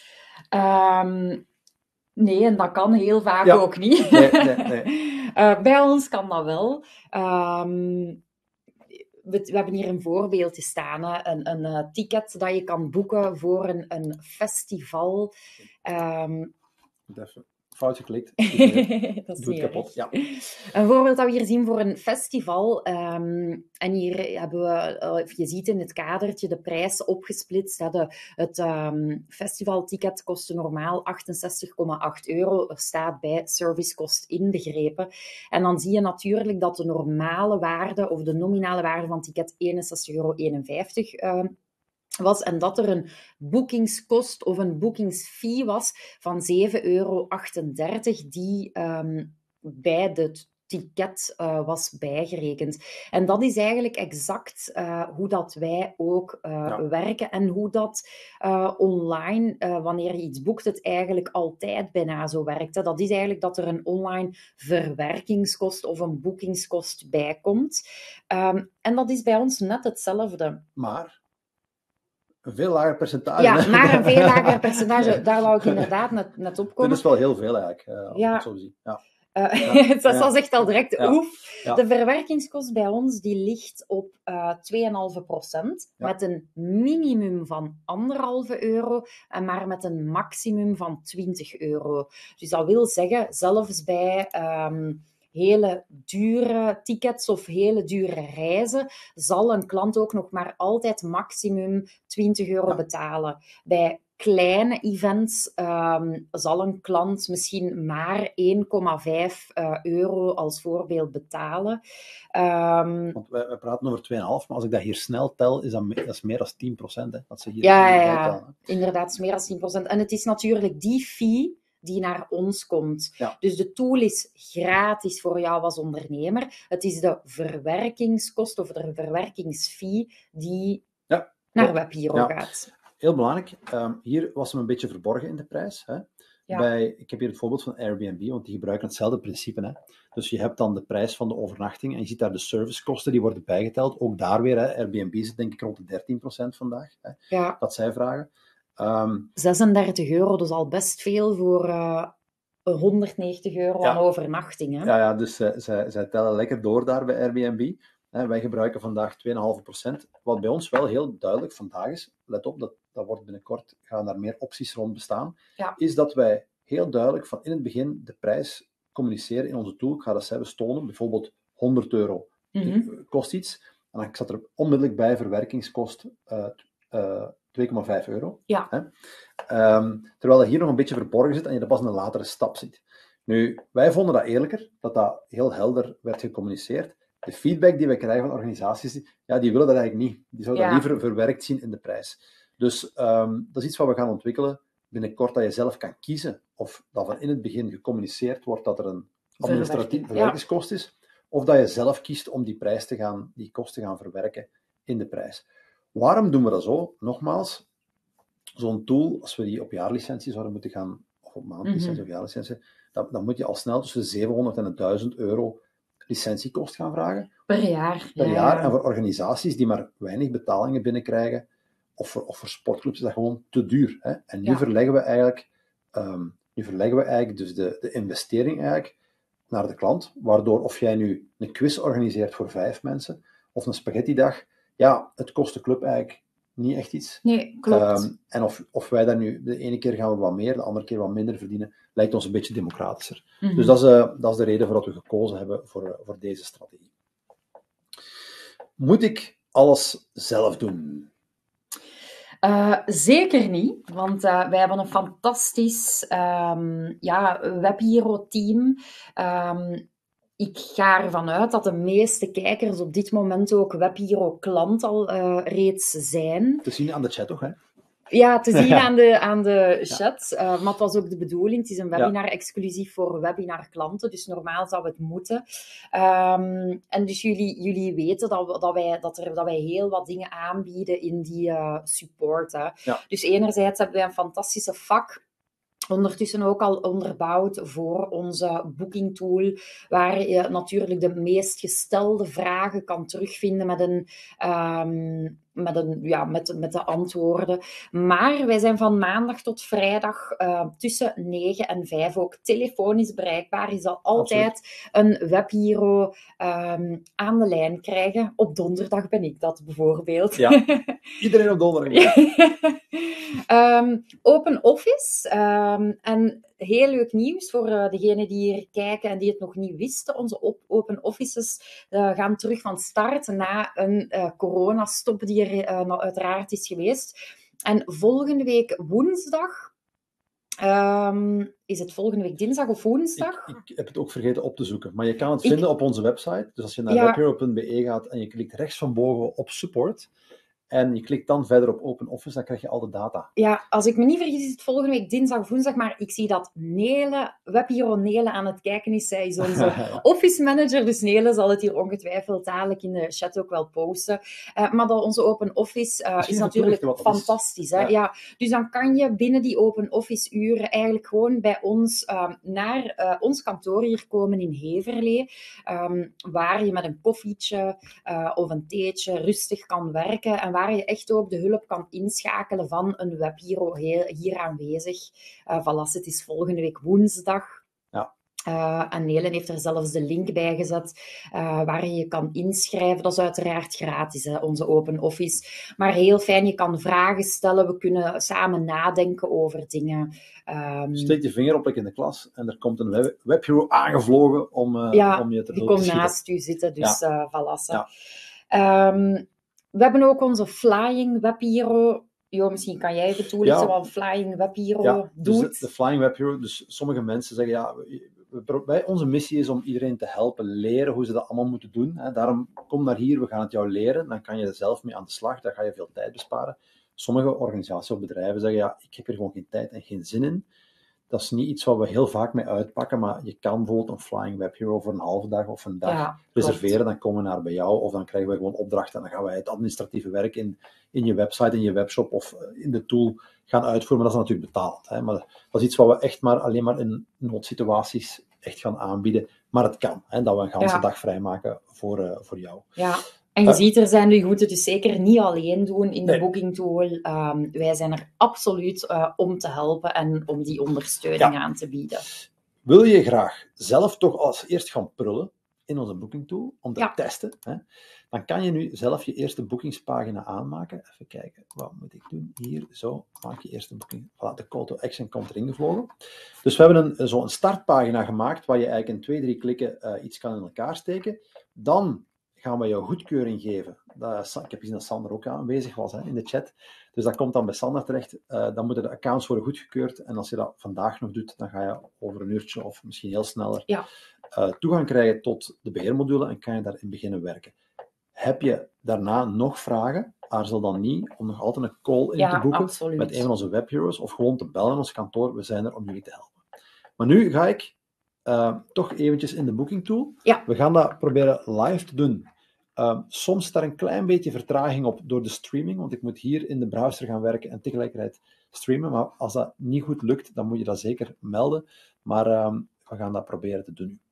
Nee, en dat kan heel vaak ook niet. Nee. Bij ons kan dat wel. We hebben hier een voorbeeldje staan. Hè. Een ticket dat je kan boeken voor een festival. Even fout geklikt. Dat is Doe niet het kapot. Ja. Een voorbeeld dat we hier zien voor een festival. En hier hebben we, je ziet in het kadertje de prijs opgesplitst. Het festivalticket kostte normaal €68,8. Er staat bij servicekost inbegrepen. En dan zie je natuurlijk dat de normale waarde of de nominale waarde van het ticket €61,51 was en dat er een boekingskost of een boekingsfee was van €7,38 die bij het ticket was bijgerekend. En dat is eigenlijk exact hoe dat wij ook werken en hoe dat online, wanneer je iets boekt, het eigenlijk altijd bijna zo werkt. Hè. Dat is eigenlijk dat er een online verwerkingskost of een boekingskost bij komt. En dat is bij ons net hetzelfde. Maar een veel lager percentage. Ja, maar een veel lager percentage. Daar wou ik inderdaad net op komen. Dat is wel heel veel eigenlijk, als ik het zo zie. Dat zegt al direct, oef. Ja. De verwerkingskost bij ons die ligt op 2,5%, met een minimum van €1,5 en maar met een maximum van €20. Dus dat wil zeggen, zelfs bij hele dure tickets of hele dure reizen, zal een klant ook nog maar altijd maximum €20 betalen. Bij kleine events zal een klant misschien maar 1,5 euro als voorbeeld betalen. Want we praten over 2,5, maar als ik dat hier snel tel, dat is meer dan 10%. Hè, dat ze hier Ja, tellen. Inderdaad, is meer dan 10%. En het is natuurlijk die fee die naar ons komt. Ja. Dus de tool is gratis voor jou als ondernemer. Het is de verwerkingskost of de verwerkingsfee die naar WebHero gaat. Heel belangrijk. Hier was hem een beetje verborgen in de prijs. Hè. Ja. Ik heb hier het voorbeeld van Airbnb, want die gebruiken hetzelfde principe. Hè. Dus je hebt dan de prijs van de overnachting en je ziet daar de servicekosten, die worden bijgeteld. Ook daar weer, hè. Airbnb zit denk ik rond de 13% vandaag, hè, Ja. dat zij vragen. 36 euro, dat is al best veel voor 190 euro aan overnachting. Hè? Ja, dus zij tellen lekker door daar bij Airbnb. Wij gebruiken vandaag 2,5%. Wat bij ons wel heel duidelijk vandaag is, let op, dat wordt binnenkort, gaan daar meer opties rond bestaan, is dat wij heel duidelijk van in het begin de prijs communiceren in onze tool. Ik ga dat zelfs tonen, bijvoorbeeld 100 euro kost iets. En dan zat er onmiddellijk bij verwerkingskost 2,5 euro. Ja. Hè? Terwijl dat hier nog een beetje verborgen zit en je dat pas in een latere stap ziet. Nu, wij vonden dat eerlijker, dat heel helder werd gecommuniceerd. De feedback die wij krijgen van organisaties, die willen dat eigenlijk niet. Die zouden dat liever verwerkt zien in de prijs. Dus dat is iets wat we gaan ontwikkelen binnenkort, dat je zelf kan kiezen of dat van in het begin gecommuniceerd wordt dat er een administratieve verwerkingskost is, of dat je zelf kiest om die kost te gaan verwerken in de prijs. Waarom doen we dat zo? Nogmaals, zo'n tool, als we die op jaarlicentie zouden moeten gaan, of op maandlicentie of jaarlicentie, dan moet je al snel tussen 700 en 1000 euro licentiekost gaan vragen. Per jaar. Per jaar. En voor organisaties die maar weinig betalingen binnenkrijgen, of voor sportclubs is dat gewoon te duur. Hè? En nu verleggen we eigenlijk dus de investering eigenlijk naar de klant, waardoor of jij nu een quiz organiseert voor 5 mensen, of een spaghettidag, het kost de club eigenlijk niet echt iets. Nee, klopt. En of wij daar nu, de ene keer gaan we wat meer, de andere keer wat minder verdienen, lijkt ons een beetje democratischer. Dus dat is de reden voor dat we gekozen hebben voor deze strategie. Moet ik alles zelf doen? Zeker niet, want wij hebben een fantastisch WebHero-team. Ik ga ervan uit dat de meeste kijkers op dit moment ook WebHero-klant al reeds zijn. Te zien aan de chat toch, hè? Ja, te zien aan de chat. Maar het was ook de bedoeling. Het is een webinar exclusief voor webinarklanten, dus normaal zou het moeten. En dus jullie weten dat wij heel wat dingen aanbieden in die support. Hè. Ja. Dus enerzijds hebben wij een fantastische vak, ondertussen ook al onderbouwd voor onze booking tool, waar je natuurlijk de meest gestelde vragen kan terugvinden met de antwoorden. Maar wij zijn van maandag tot vrijdag tussen 9 en 5 ook telefonisch bereikbaar. Je zal altijd een WebHero aan de lijn krijgen. Op donderdag ben ik dat bijvoorbeeld. Ja, iedereen op donderdag. Open Office. En heel leuk nieuws voor degenen die hier kijken en die het nog niet wisten. Onze Open Offices gaan terug van start na een coronastop die er uiteraard is geweest. En volgende week woensdag... is het volgende week dinsdag of woensdag? Ik heb het ook vergeten op te zoeken. Maar je kan het vinden op onze website. Dus als je naar webhero.be gaat en je klikt rechts van boven op support... En je klikt dan verder op Open Office, dan krijg je al de data. Ja, als ik me niet vergis is het volgende week dinsdag of woensdag, maar ik zie dat WebHero Nele aan het kijken is. Zij is onze office manager, dus Nele zal het hier ongetwijfeld dadelijk in de chat ook wel posten. Maar onze Open Office is natuurlijk fantastisch. Hè? Ja, dus dan kan je binnen die Open Office uren eigenlijk gewoon bij ons naar ons kantoor hier komen in Heverlee, waar je met een koffietje of een theetje rustig kan werken en waar je echt ook de hulp kan inschakelen van een WebHero hier aanwezig. Voilà, het is volgende week woensdag. Ja. En Nelen heeft er zelfs de link bij gezet waar je kan inschrijven. Dat is uiteraard gratis, hè, onze Open Office. Maar heel fijn, je kan vragen stellen. We kunnen samen nadenken over dingen. Steek je vinger op in de klas en er komt een WebHero aangevlogen om je te hulp te schieten. Die komt naast u zitten, dus voilà. Ja. We hebben ook onze Flying WebHero Jo, misschien kan jij even toelichten wat Flying Web Hero dus doet. de Flying Web Hero, dus sommige mensen zeggen, onze missie is om iedereen te helpen leren hoe ze dat allemaal moeten doen. Hè. Daarom, kom naar hier, we gaan het jou leren. Dan kan je er zelf mee aan de slag, daar ga je veel tijd besparen. Sommige organisaties of bedrijven zeggen, ik heb er gewoon geen tijd en geen zin in. Dat is niet iets wat we heel vaak mee uitpakken, maar je kan bijvoorbeeld een Flying Web Hero voor een halve dag of een dag reserveren. Dan komen we naar bij jou, of dan krijgen we gewoon opdrachten en dan gaan wij het administratieve werk in je website, in je webshop of in de tool gaan uitvoeren. Maar dat is natuurlijk betaald. Hè. Maar dat is iets wat we echt alleen maar in noodsituaties echt gaan aanbieden. Maar het kan, hè, dat we een ganse dag vrijmaken voor jou. Ja. En je ziet, je moet het dus zeker niet alleen doen in de Booking Tool. Wij zijn er absoluut om te helpen en om die ondersteuning aan te bieden. Wil je graag zelf toch als eerst gaan prullen in onze Booking Tool, om te testen, hè, dan kan je nu zelf je eerste boekingspagina aanmaken. Even kijken, wat moet ik doen? Hier, zo, maak je eerste boeking. Voilà, de call to action komt erin gevlogen. Dus we hebben zo'n startpagina gemaakt, waar je eigenlijk in 2-3 klikken iets kan in elkaar steken. Dan gaan we jou goedkeuring geven. Ik heb gezien dat Sander ook aanwezig was in de chat. Dus dat komt dan bij Sander terecht. Dan moeten de accounts worden goedgekeurd. En als je dat vandaag nog doet, dan ga je over een uurtje of misschien heel sneller toegang krijgen tot de beheermodule en kan je daarin beginnen werken. Heb je daarna nog vragen? Aarzel dan niet om nog altijd een call in te boeken met een van onze webheroes of gewoon te bellen in ons kantoor. We zijn er om jullie te helpen. Maar nu ga ik toch eventjes in de Booking Tool. We gaan dat proberen live te doen. Soms staat een klein beetje vertraging op door de streaming, want ik moet hier in de browser gaan werken en tegelijkertijd streamen. Maar als dat niet goed lukt, dan moet je dat zeker melden. Maar we gaan dat proberen te doen.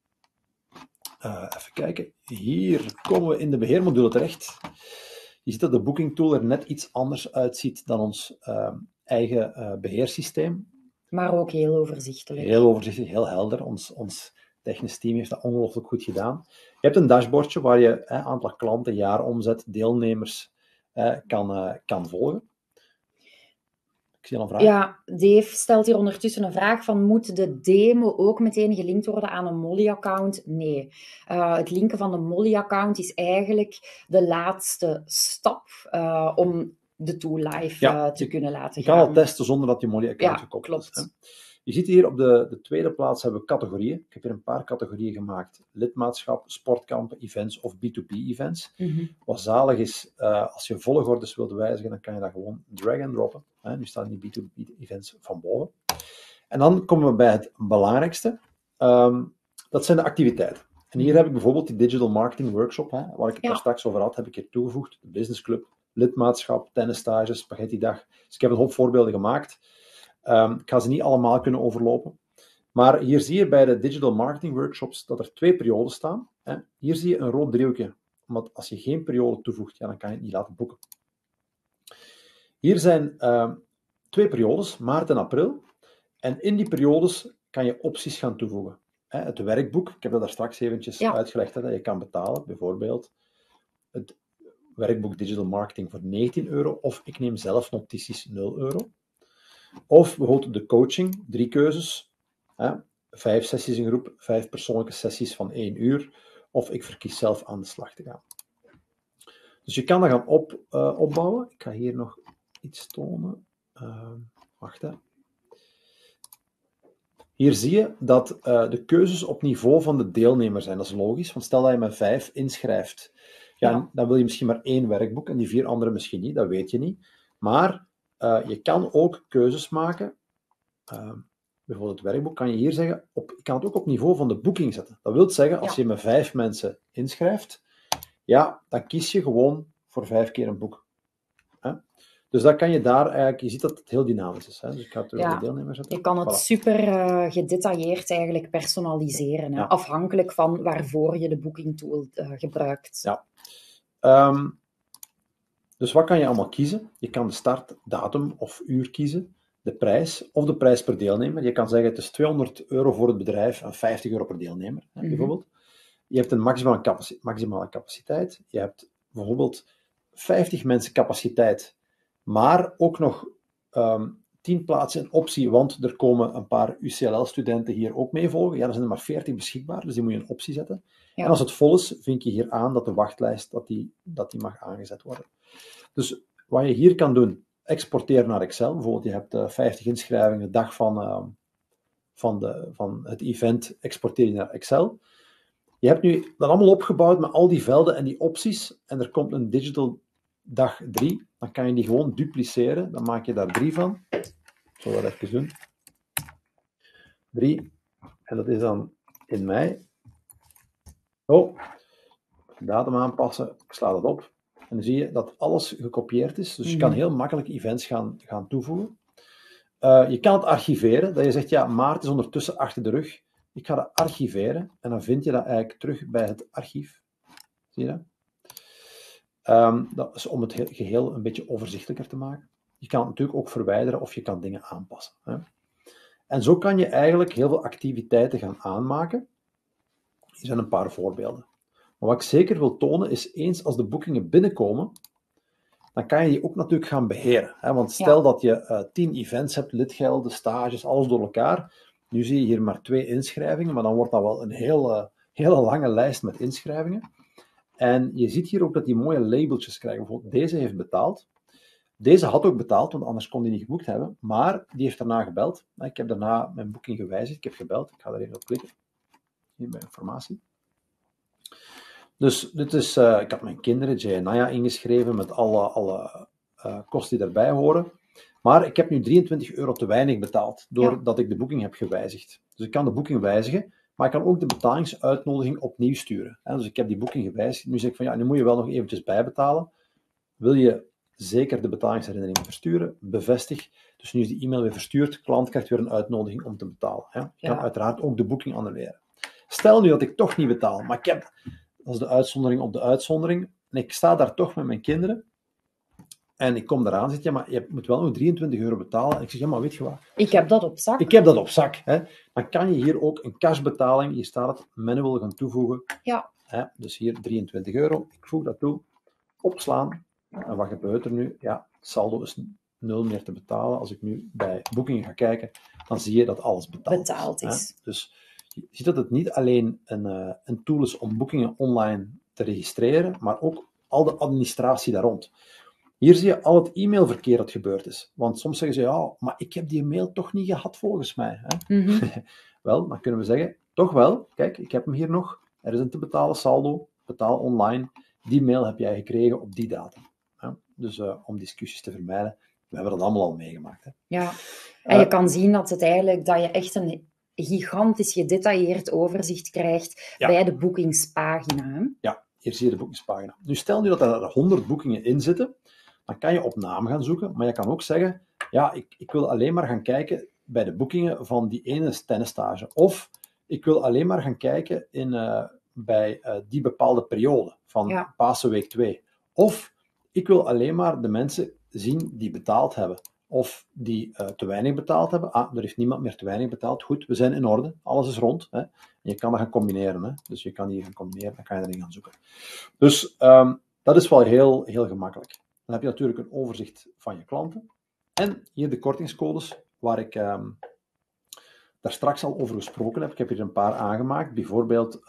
Even kijken. Hier komen we in de beheermodule terecht. Je ziet dat de Booking Tool er net iets anders uitziet dan ons eigen beheersysteem. Maar ook heel overzichtelijk. Heel overzichtelijk, heel helder. Ons technisch team heeft dat ongelooflijk goed gedaan. Je hebt een dashboardje waar je aantal klanten, jaaromzet, deelnemers kan volgen. Ik zie al een vraag. Ja, Dave stelt hier ondertussen een vraag van, moet de demo ook meteen gelinkt worden aan een Molly-account? Nee. Het linken van de Molly-account is eigenlijk de laatste stap om de tool live te kunnen laten gaan. Je kan al testen zonder dat je Molly-account gekoppeld is. Hè? Je ziet hier op de tweede plaats hebben we categorieën. Ik heb hier een paar categorieën gemaakt. Lidmaatschap, sportkampen, events of B2B-events. Wat zalig is, als je volgordes wilt wijzigen, dan kan je dat gewoon drag and droppen. Nu staan die B2B-events van boven. En dan komen we bij het belangrijkste. Dat zijn de activiteiten. En hier heb ik bijvoorbeeld die Digital Marketing Workshop, waar ik het daar straks over had, heb ik hier toegevoegd. De Business Club, lidmaatschap, tennisstages, spaghetti-dag. Dus ik heb een hoop voorbeelden gemaakt. Ik ga ze niet allemaal kunnen overlopen. Maar hier zie je bij de Digital Marketing Workshops dat er 2 periodes staan. Hier zie je een rood driehoekje. Want als je geen periode toevoegt, dan kan je het niet laten boeken. Hier zijn 2 periodes, maart en april. En in die periodes kan je opties gaan toevoegen. Het werkboek, ik heb dat daar straks eventjes uitgelegd, dat je kan betalen. Bijvoorbeeld het werkboek Digital Marketing voor €19. Of ik neem zelf notities €0. Of bijvoorbeeld de coaching, 3 keuzes. 5 sessies in groep, 5 persoonlijke sessies van 1 uur. Of ik verkies zelf aan de slag te gaan. Dus je kan dat gaan opbouwen. Ik ga hier nog iets tonen. Wacht. Hier zie je dat de keuzes op niveau van de deelnemer zijn. Dat is logisch, want stel dat je met 5 inschrijft. Dan wil je misschien maar 1 werkboek en die 4 andere misschien niet. Dat weet je niet. Maar je kan ook keuzes maken. Bijvoorbeeld het werkboek kan je hier zeggen, je kan het ook op niveau van de boeking zetten. Dat wil zeggen, als je met 5 mensen inschrijft, dan kies je gewoon voor 5 keer een boek. Dus dat kan je daar eigenlijk, je ziet dat het heel dynamisch is. Dus ik ga het door de deelnemers zetten. Je kan het super gedetailleerd eigenlijk personaliseren, afhankelijk van waarvoor je de booking tool gebruikt. Ja. Dus wat kan je allemaal kiezen? Je kan de startdatum of uur kiezen, de prijs of de prijs per deelnemer. Je kan zeggen het is €200 voor het bedrijf en €50 per deelnemer, bijvoorbeeld. Je hebt een maximale capaciteit. Je hebt bijvoorbeeld 50 mensen capaciteit, maar ook nog 10 plaatsen in optie, want er komen een paar UCLL-studenten hier ook mee volgen. Er zijn er maar 40 beschikbaar, dus die moet je in optie zetten. En als het vol is, vink je hier aan dat de wachtlijst dat die mag aangezet worden. Dus wat je hier kan doen, exporteren naar Excel. Bijvoorbeeld, je hebt 50 inschrijvingen de dag van het event, exporteer je naar Excel. Je hebt nu dat allemaal opgebouwd met al die velden en die opties. En er komt een digital dag 3. Dan kan je die gewoon dupliceren. Dan maak je daar 3 van. Ik zal dat even doen. 3. En dat is dan in mei. Oh, datum aanpassen. Ik sla dat op. En dan zie je dat alles gekopieerd is. Dus je kan heel makkelijk events gaan toevoegen. Je kan het archiveren. Dat je zegt, ja, maart is ondertussen achter de rug. Ik ga dat archiveren. En dan vind je dat eigenlijk terug bij het archief. Zie je dat? Dat is om het geheel een beetje overzichtelijker te maken. Je kan het natuurlijk ook verwijderen of je kan dingen aanpassen. Hè. En zo kan je eigenlijk heel veel activiteiten gaan aanmaken. Hier zijn een paar voorbeelden. Maar wat ik zeker wil tonen is, eens als de boekingen binnenkomen, dan kan je die ook natuurlijk gaan beheren. Hè? Want stel dat je 10 events hebt, lidgelden, stages, alles door elkaar. Nu zie je hier maar 2 inschrijvingen, maar dan wordt dat wel een hele lange lijst met inschrijvingen. En je ziet hier ook dat die mooie labeltjes krijgen. Bijvoorbeeld, deze heeft betaald. Deze had ook betaald, want anders kon die niet geboekt hebben. Maar die heeft daarna gebeld. Ik heb daarna mijn boeking gewijzigd. Ik heb gebeld. Ik ga er even op klikken. Hier bij informatie. Dus dit is, ik had mijn kinderen, Jay en Naya, ingeschreven met alle kosten die daarbij horen. Maar ik heb nu €23 te weinig betaald, doordat ik de boeking heb gewijzigd. Dus ik kan de boeking wijzigen, maar ik kan ook de betalingsuitnodiging opnieuw sturen. Dus ik heb die boeking gewijzigd. Nu zeg ik van, ja, nu moet je wel nog eventjes bijbetalen. Wil je zeker de betalingsherinnering versturen? Bevestig. Dus nu is die e-mail weer verstuurd. De klant krijgt weer een uitnodiging om te betalen. Je kan uiteraard ook de boeking annuleren. Stel nu dat ik toch niet betaal, maar ik heb... Dat is de uitzondering op de uitzondering. En ik sta daar toch met mijn kinderen. En ik kom eraan en zeg, ja, maar je moet wel nog €23 betalen. En ik zeg, ja, maar weet je wat? Ik heb dat op zak. Ik heb dat op zak. Hè. Dan kan je hier ook een cashbetaling, hier staat het, manual gaan toevoegen. Ja. Hè. Dus hier €23. Ik voeg dat toe. Opslaan. En wat gebeurt er nu? Ja, het saldo is 0 meer te betalen. Als ik nu bij boekingen ga kijken, dan zie je dat alles betaald is. Hè. Dus je ziet dat het niet alleen een tool is om boekingen online te registreren, maar ook al de administratie daar rond. Hier zie je al het e-mailverkeer dat gebeurd is. Want soms zeggen ze, ja, maar ik heb die mail toch niet gehad volgens mij. Hè? Wel, dan kunnen we zeggen, toch wel, kijk, ik heb hem hier nog. Er is een te betalen saldo, betaal online. Die mail heb jij gekregen op die datum. Hè? Dus om discussies te vermijden, we hebben dat allemaal al meegemaakt. Hè? Ja, en je kan zien dat je echt een gigantisch gedetailleerd overzicht krijgt bij de boekingspagina. Hè? Ja, hier zie je de boekingspagina. Nu stel nu dat er 100 boekingen in zitten, dan kan je op naam gaan zoeken, maar je kan ook zeggen, ja, ik wil alleen maar gaan kijken bij de boekingen van die ene tennisstage. Of ik wil alleen maar gaan kijken bij die bepaalde periode van Pasen week 2. Of ik wil alleen maar de mensen zien die betaald hebben. Of die te weinig betaald hebben. Ah, er heeft niemand meer te weinig betaald. Goed, we zijn in orde. Alles is rond. Hè. En je kan dat gaan combineren. Hè. Dus je kan die gaan combineren, dan kan je erin gaan zoeken. Dus dat is wel heel, heel gemakkelijk. Dan heb je natuurlijk een overzicht van je klanten. En hier de kortingscodes, waar ik daar straks al over gesproken heb. Ik heb hier een paar aangemaakt. Bijvoorbeeld,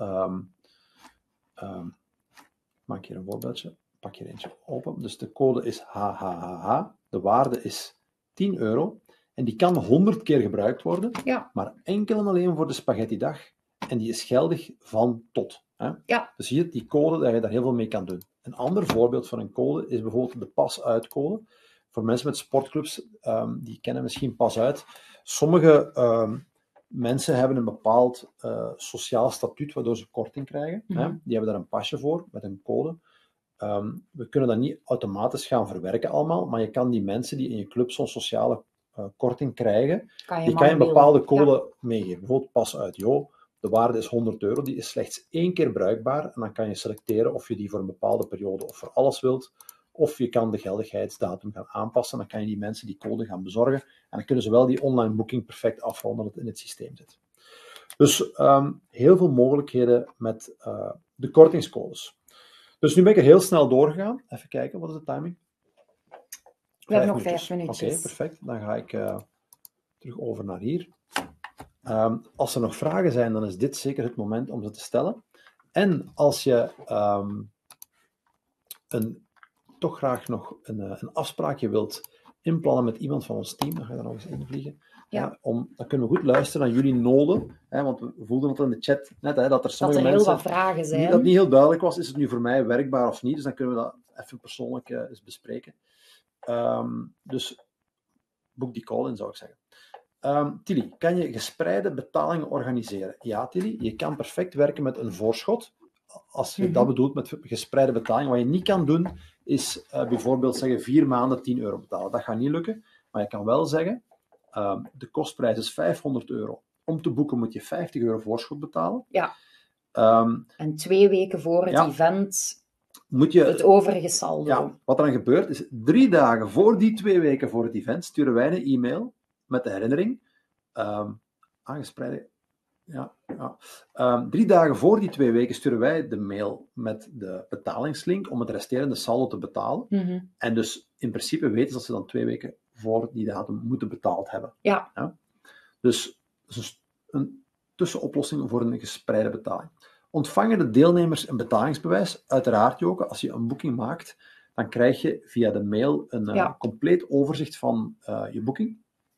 maak hier een voorbeeldje. Pak hier eentje open. Dus de code is HHHH. De waarde is €10. En die kan 100 keer gebruikt worden. Ja. Maar enkel en alleen voor de spaghettidag. En die is geldig van tot. Hè? Ja. Dus hier die code, dat je daar heel veel mee kan doen. Een ander voorbeeld van een code is bijvoorbeeld de pas-uit-code. Voor mensen met sportclubs, die kennen misschien pas-uit. Sommige mensen hebben een bepaald sociaal statuut waardoor ze korting krijgen. Hè? Die hebben daar een pasje voor met een code. We kunnen dat niet automatisch gaan verwerken allemaal, maar je kan die mensen die in je club zo'n sociale korting krijgen, die kan je een bepaalde code meegeven. Bijvoorbeeld pas uit Jo. De waarde is €100. Die is slechts 1 keer bruikbaar. En dan kan je selecteren of je die voor een bepaalde periode of voor alles wilt. Of je kan de geldigheidsdatum gaan aanpassen. Dan kan je die mensen die code gaan bezorgen. En dan kunnen ze wel die online boeking perfect afronden dat het in het systeem zit. Dus heel veel mogelijkheden met de kortingscodes. Dus nu ben ik er heel snel doorgegaan. Even kijken, wat is de timing? We hebben nog 5 minuutjes. Oké, perfect. Dan ga ik terug over naar hier. Als er nog vragen zijn, dan is dit zeker het moment om ze te stellen. En als je toch graag nog een afspraakje wilt inplannen met iemand van ons team, dan ga je daar nog eens invliegen. Ja. Dan kunnen we goed luisteren naar jullie noden, want we voelden het in de chat net, dat er sommige heel mensen... wat vragen zijn. Dat niet heel duidelijk was, is het nu voor mij werkbaar of niet, dus dan kunnen we dat even persoonlijk eens bespreken. Dus boek die call in, zou ik zeggen. Tilly, kan je gespreide betalingen organiseren? Ja, Tilly, je kan perfect werken met een voorschot. Als je dat bedoelt met gespreide betalingen. Wat je niet kan doen, is bijvoorbeeld zeggen 4 maanden 10 euro betalen. Dat gaat niet lukken, maar je kan wel zeggen, de kostprijs is €500. Om te boeken moet je €50 voorschot betalen. Ja. En 2 weken voor het event moet je het overige saldo. Ja, wat er dan gebeurt, is 3 dagen voor die 2 weken voor het event, sturen wij een e-mail met de herinnering. Aangespreide... 3 dagen voor die 2 weken sturen wij de mail met de betalingslink om het resterende saldo te betalen. En dus in principe weten ze dat ze dan 2 weken voor die datum moeten betaald hebben. Ja. Dus een tussenoplossing voor een gespreide betaling. Ontvangen de deelnemers een betalingsbewijs? Uiteraard, Joke. Als je een boeking maakt, dan krijg je via de mail een compleet overzicht van je boeking.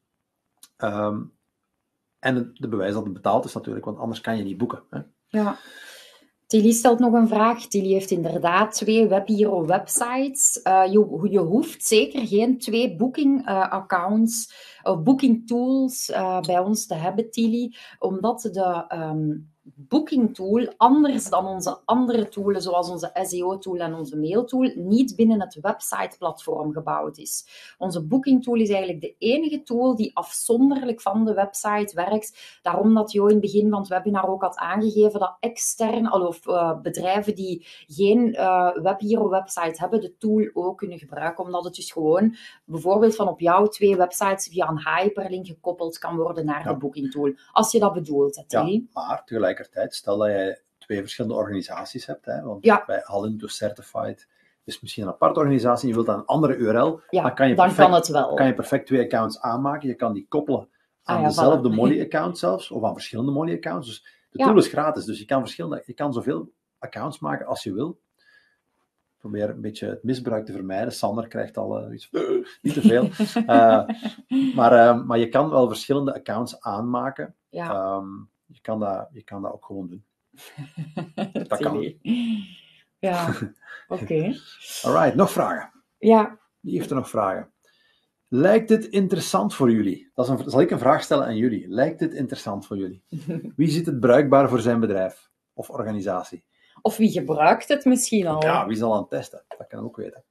En de bewijs dat het betaald is natuurlijk, want anders kan je niet boeken. Hè? Ja. Tilly stelt nog een vraag. Tilly heeft inderdaad 2 WebHero-websites. Je hoeft zeker geen 2 booking-accounts of booking-tools bij ons te hebben, Tilly, omdat de booking-tool, anders dan onze andere tools, zoals onze SEO-tool en onze mail-tool, niet binnen het website-platform gebouwd is. Onze booking-tool is eigenlijk de enige tool die afzonderlijk van de website werkt. Daarom dat Jo in het begin van het webinar ook had aangegeven dat extern, of bedrijven die geen WebHero-website hebben, de tool ook kunnen gebruiken, omdat het dus gewoon bijvoorbeeld van op jouw 2 websites via een hyperlink gekoppeld kan worden naar de booking-tool. Als je dat bedoelt, hè, Tilly. Ja, maar tegelijkertijd, stel dat jij 2 verschillende organisaties hebt, want bij Halinto Certified is misschien een aparte organisatie en je wilt dan een andere URL, dan kan je perfect 2 accounts aanmaken. Je kan die koppelen aan dezelfde Molly-account zelfs, of aan verschillende Molly-accounts. Dus de tool is gratis, dus je kan zoveel accounts maken als je wil. Probeer een beetje het misbruik te vermijden. Sander krijgt al iets niet te veel. Maar je kan wel verschillende accounts aanmaken. Ja. Je kan dat ook gewoon doen. Dat kan. Ja, oké. Alright, nog vragen? Ja. Wie heeft er nog vragen? Lijkt het interessant voor jullie? Zal ik een vraag stellen aan jullie? Lijkt het interessant voor jullie? Wie ziet het bruikbaar voor zijn bedrijf of organisatie? Of wie gebruikt het misschien al? Ja, wie zal aan het testen? Dat kan ik ook weten.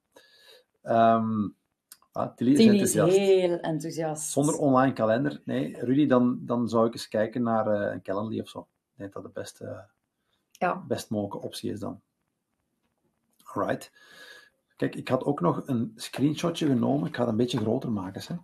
Tilly is heel enthousiast. Zonder online kalender? Nee, Rudy, dan zou ik eens kijken naar een Calendly of zo. Ik denk dat de best mogelijke optie is dan. Alright. Kijk, ik had ook nog een screenshotje genomen. Ik ga het een beetje groter maken.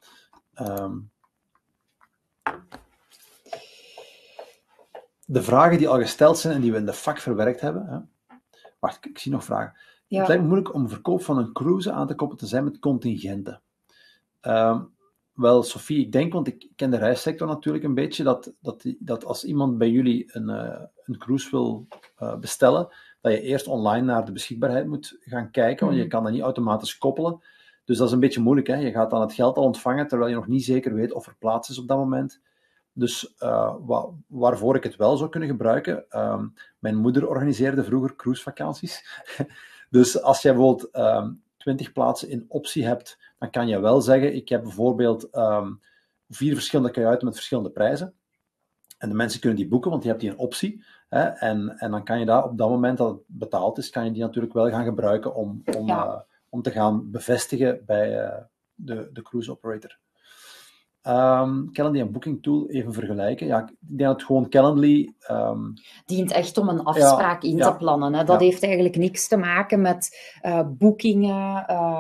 De vragen die al gesteld zijn en die we in de vak verwerkt hebben. Hè. Wacht, ik zie nog vragen. Ja. Het lijkt me moeilijk om verkoop van een cruise aan te koppelen te zijn met contingenten. Wel, Sophie, ik denk, want ik ken de reissector natuurlijk een beetje, dat als iemand bij jullie een cruise wil bestellen, dat je eerst online naar de beschikbaarheid moet gaan kijken, want je kan dat niet automatisch koppelen. Dus dat is een beetje moeilijk. Hè? Je gaat dan het geld al ontvangen, terwijl je nog niet zeker weet of er plaats is op dat moment. Dus waarvoor ik het wel zou kunnen gebruiken, mijn moeder organiseerde vroeger cruisevakanties. Dus als jij bijvoorbeeld 20 plaatsen in optie hebt, dan kan je wel zeggen, ik heb bijvoorbeeld 4 verschillende kajuiten met verschillende prijzen. En de mensen kunnen die boeken, want je hebt die in optie. Hè? En dan kan je daar, op dat moment dat het betaald is, kan je die natuurlijk wel gaan gebruiken om te gaan bevestigen bij de cruise operator. Calendly en Booking Tool even vergelijken. Ja, ik denk dat gewoon Calendly dient echt om een afspraak in te plannen. Hè? Dat heeft eigenlijk niks te maken met boekingen.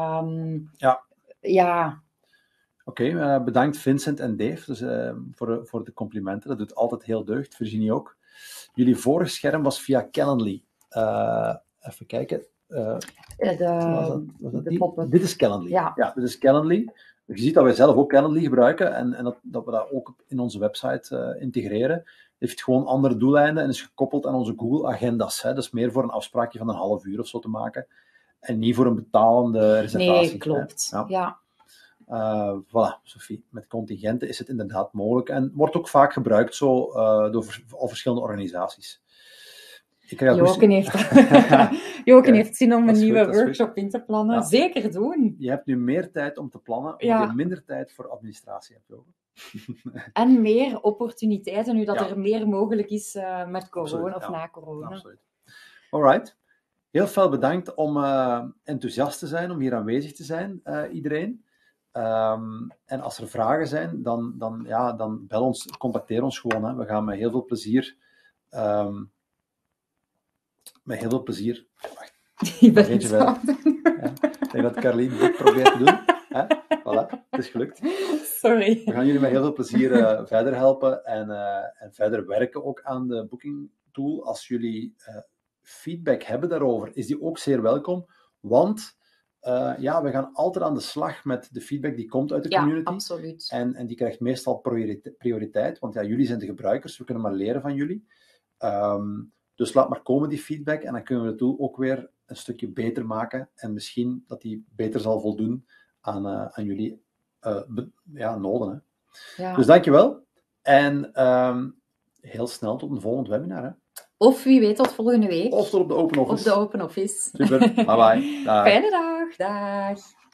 Oké, bedankt Vincent en Dave dus, voor de complimenten. Dat doet altijd heel deugd. Virginie ook. Jullie vorig scherm was via Calendly. Even kijken. Dit is Calendly. Ja, dit is Calendly. Je ziet dat wij zelf ook Calendly gebruiken en dat we dat ook in onze website integreren. Het heeft gewoon andere doeleinden en is gekoppeld aan onze Google Agendas. Hè. Dat is meer voor een afspraakje van een half uur of zo te maken. En niet voor een betalende reservatie. Nee, klopt. Ja. Voilà, Sophie, met contingenten is het inderdaad mogelijk en wordt ook vaak gebruikt zo door verschillende organisaties. Joken heeft zin om een nieuwe goed, workshop in te plannen. Ja. Zeker doen. Je hebt nu meer tijd om te plannen, omdat je minder tijd voor administratie hebt, Joke. En meer opportuniteiten, nu dat er meer mogelijk is met corona of na corona. Absoluut. All-right. Heel veel bedankt om enthousiast te zijn, om hier aanwezig te zijn, iedereen. En als er vragen zijn, dan bel ons, contacteer ons gewoon. Hè. We gaan met heel veel plezier... Wacht. Je bent ja. Ik denk dat Carlien dit probeert te doen. Hè? Voilà, het is gelukt. Sorry. We gaan jullie met heel veel plezier verder helpen en verder werken ook aan de booking tool. Als jullie feedback hebben daarover, is die ook zeer welkom. Want we gaan altijd aan de slag met de feedback die komt uit de community. Ja, absoluut. En die krijgt meestal prioriteit, want jullie zijn de gebruikers, we kunnen maar leren van jullie. Dus laat maar komen die feedback en dan kunnen we de tool ook weer een stukje beter maken en misschien dat die beter zal voldoen aan jullie noden. Hè. Ja. Dus dankjewel en heel snel tot een volgend webinar. Hè. Of wie weet tot volgende week. Of tot op de Open Office. Op de Open Office. Super, bye bye. Dag. Fijne dag. Dag.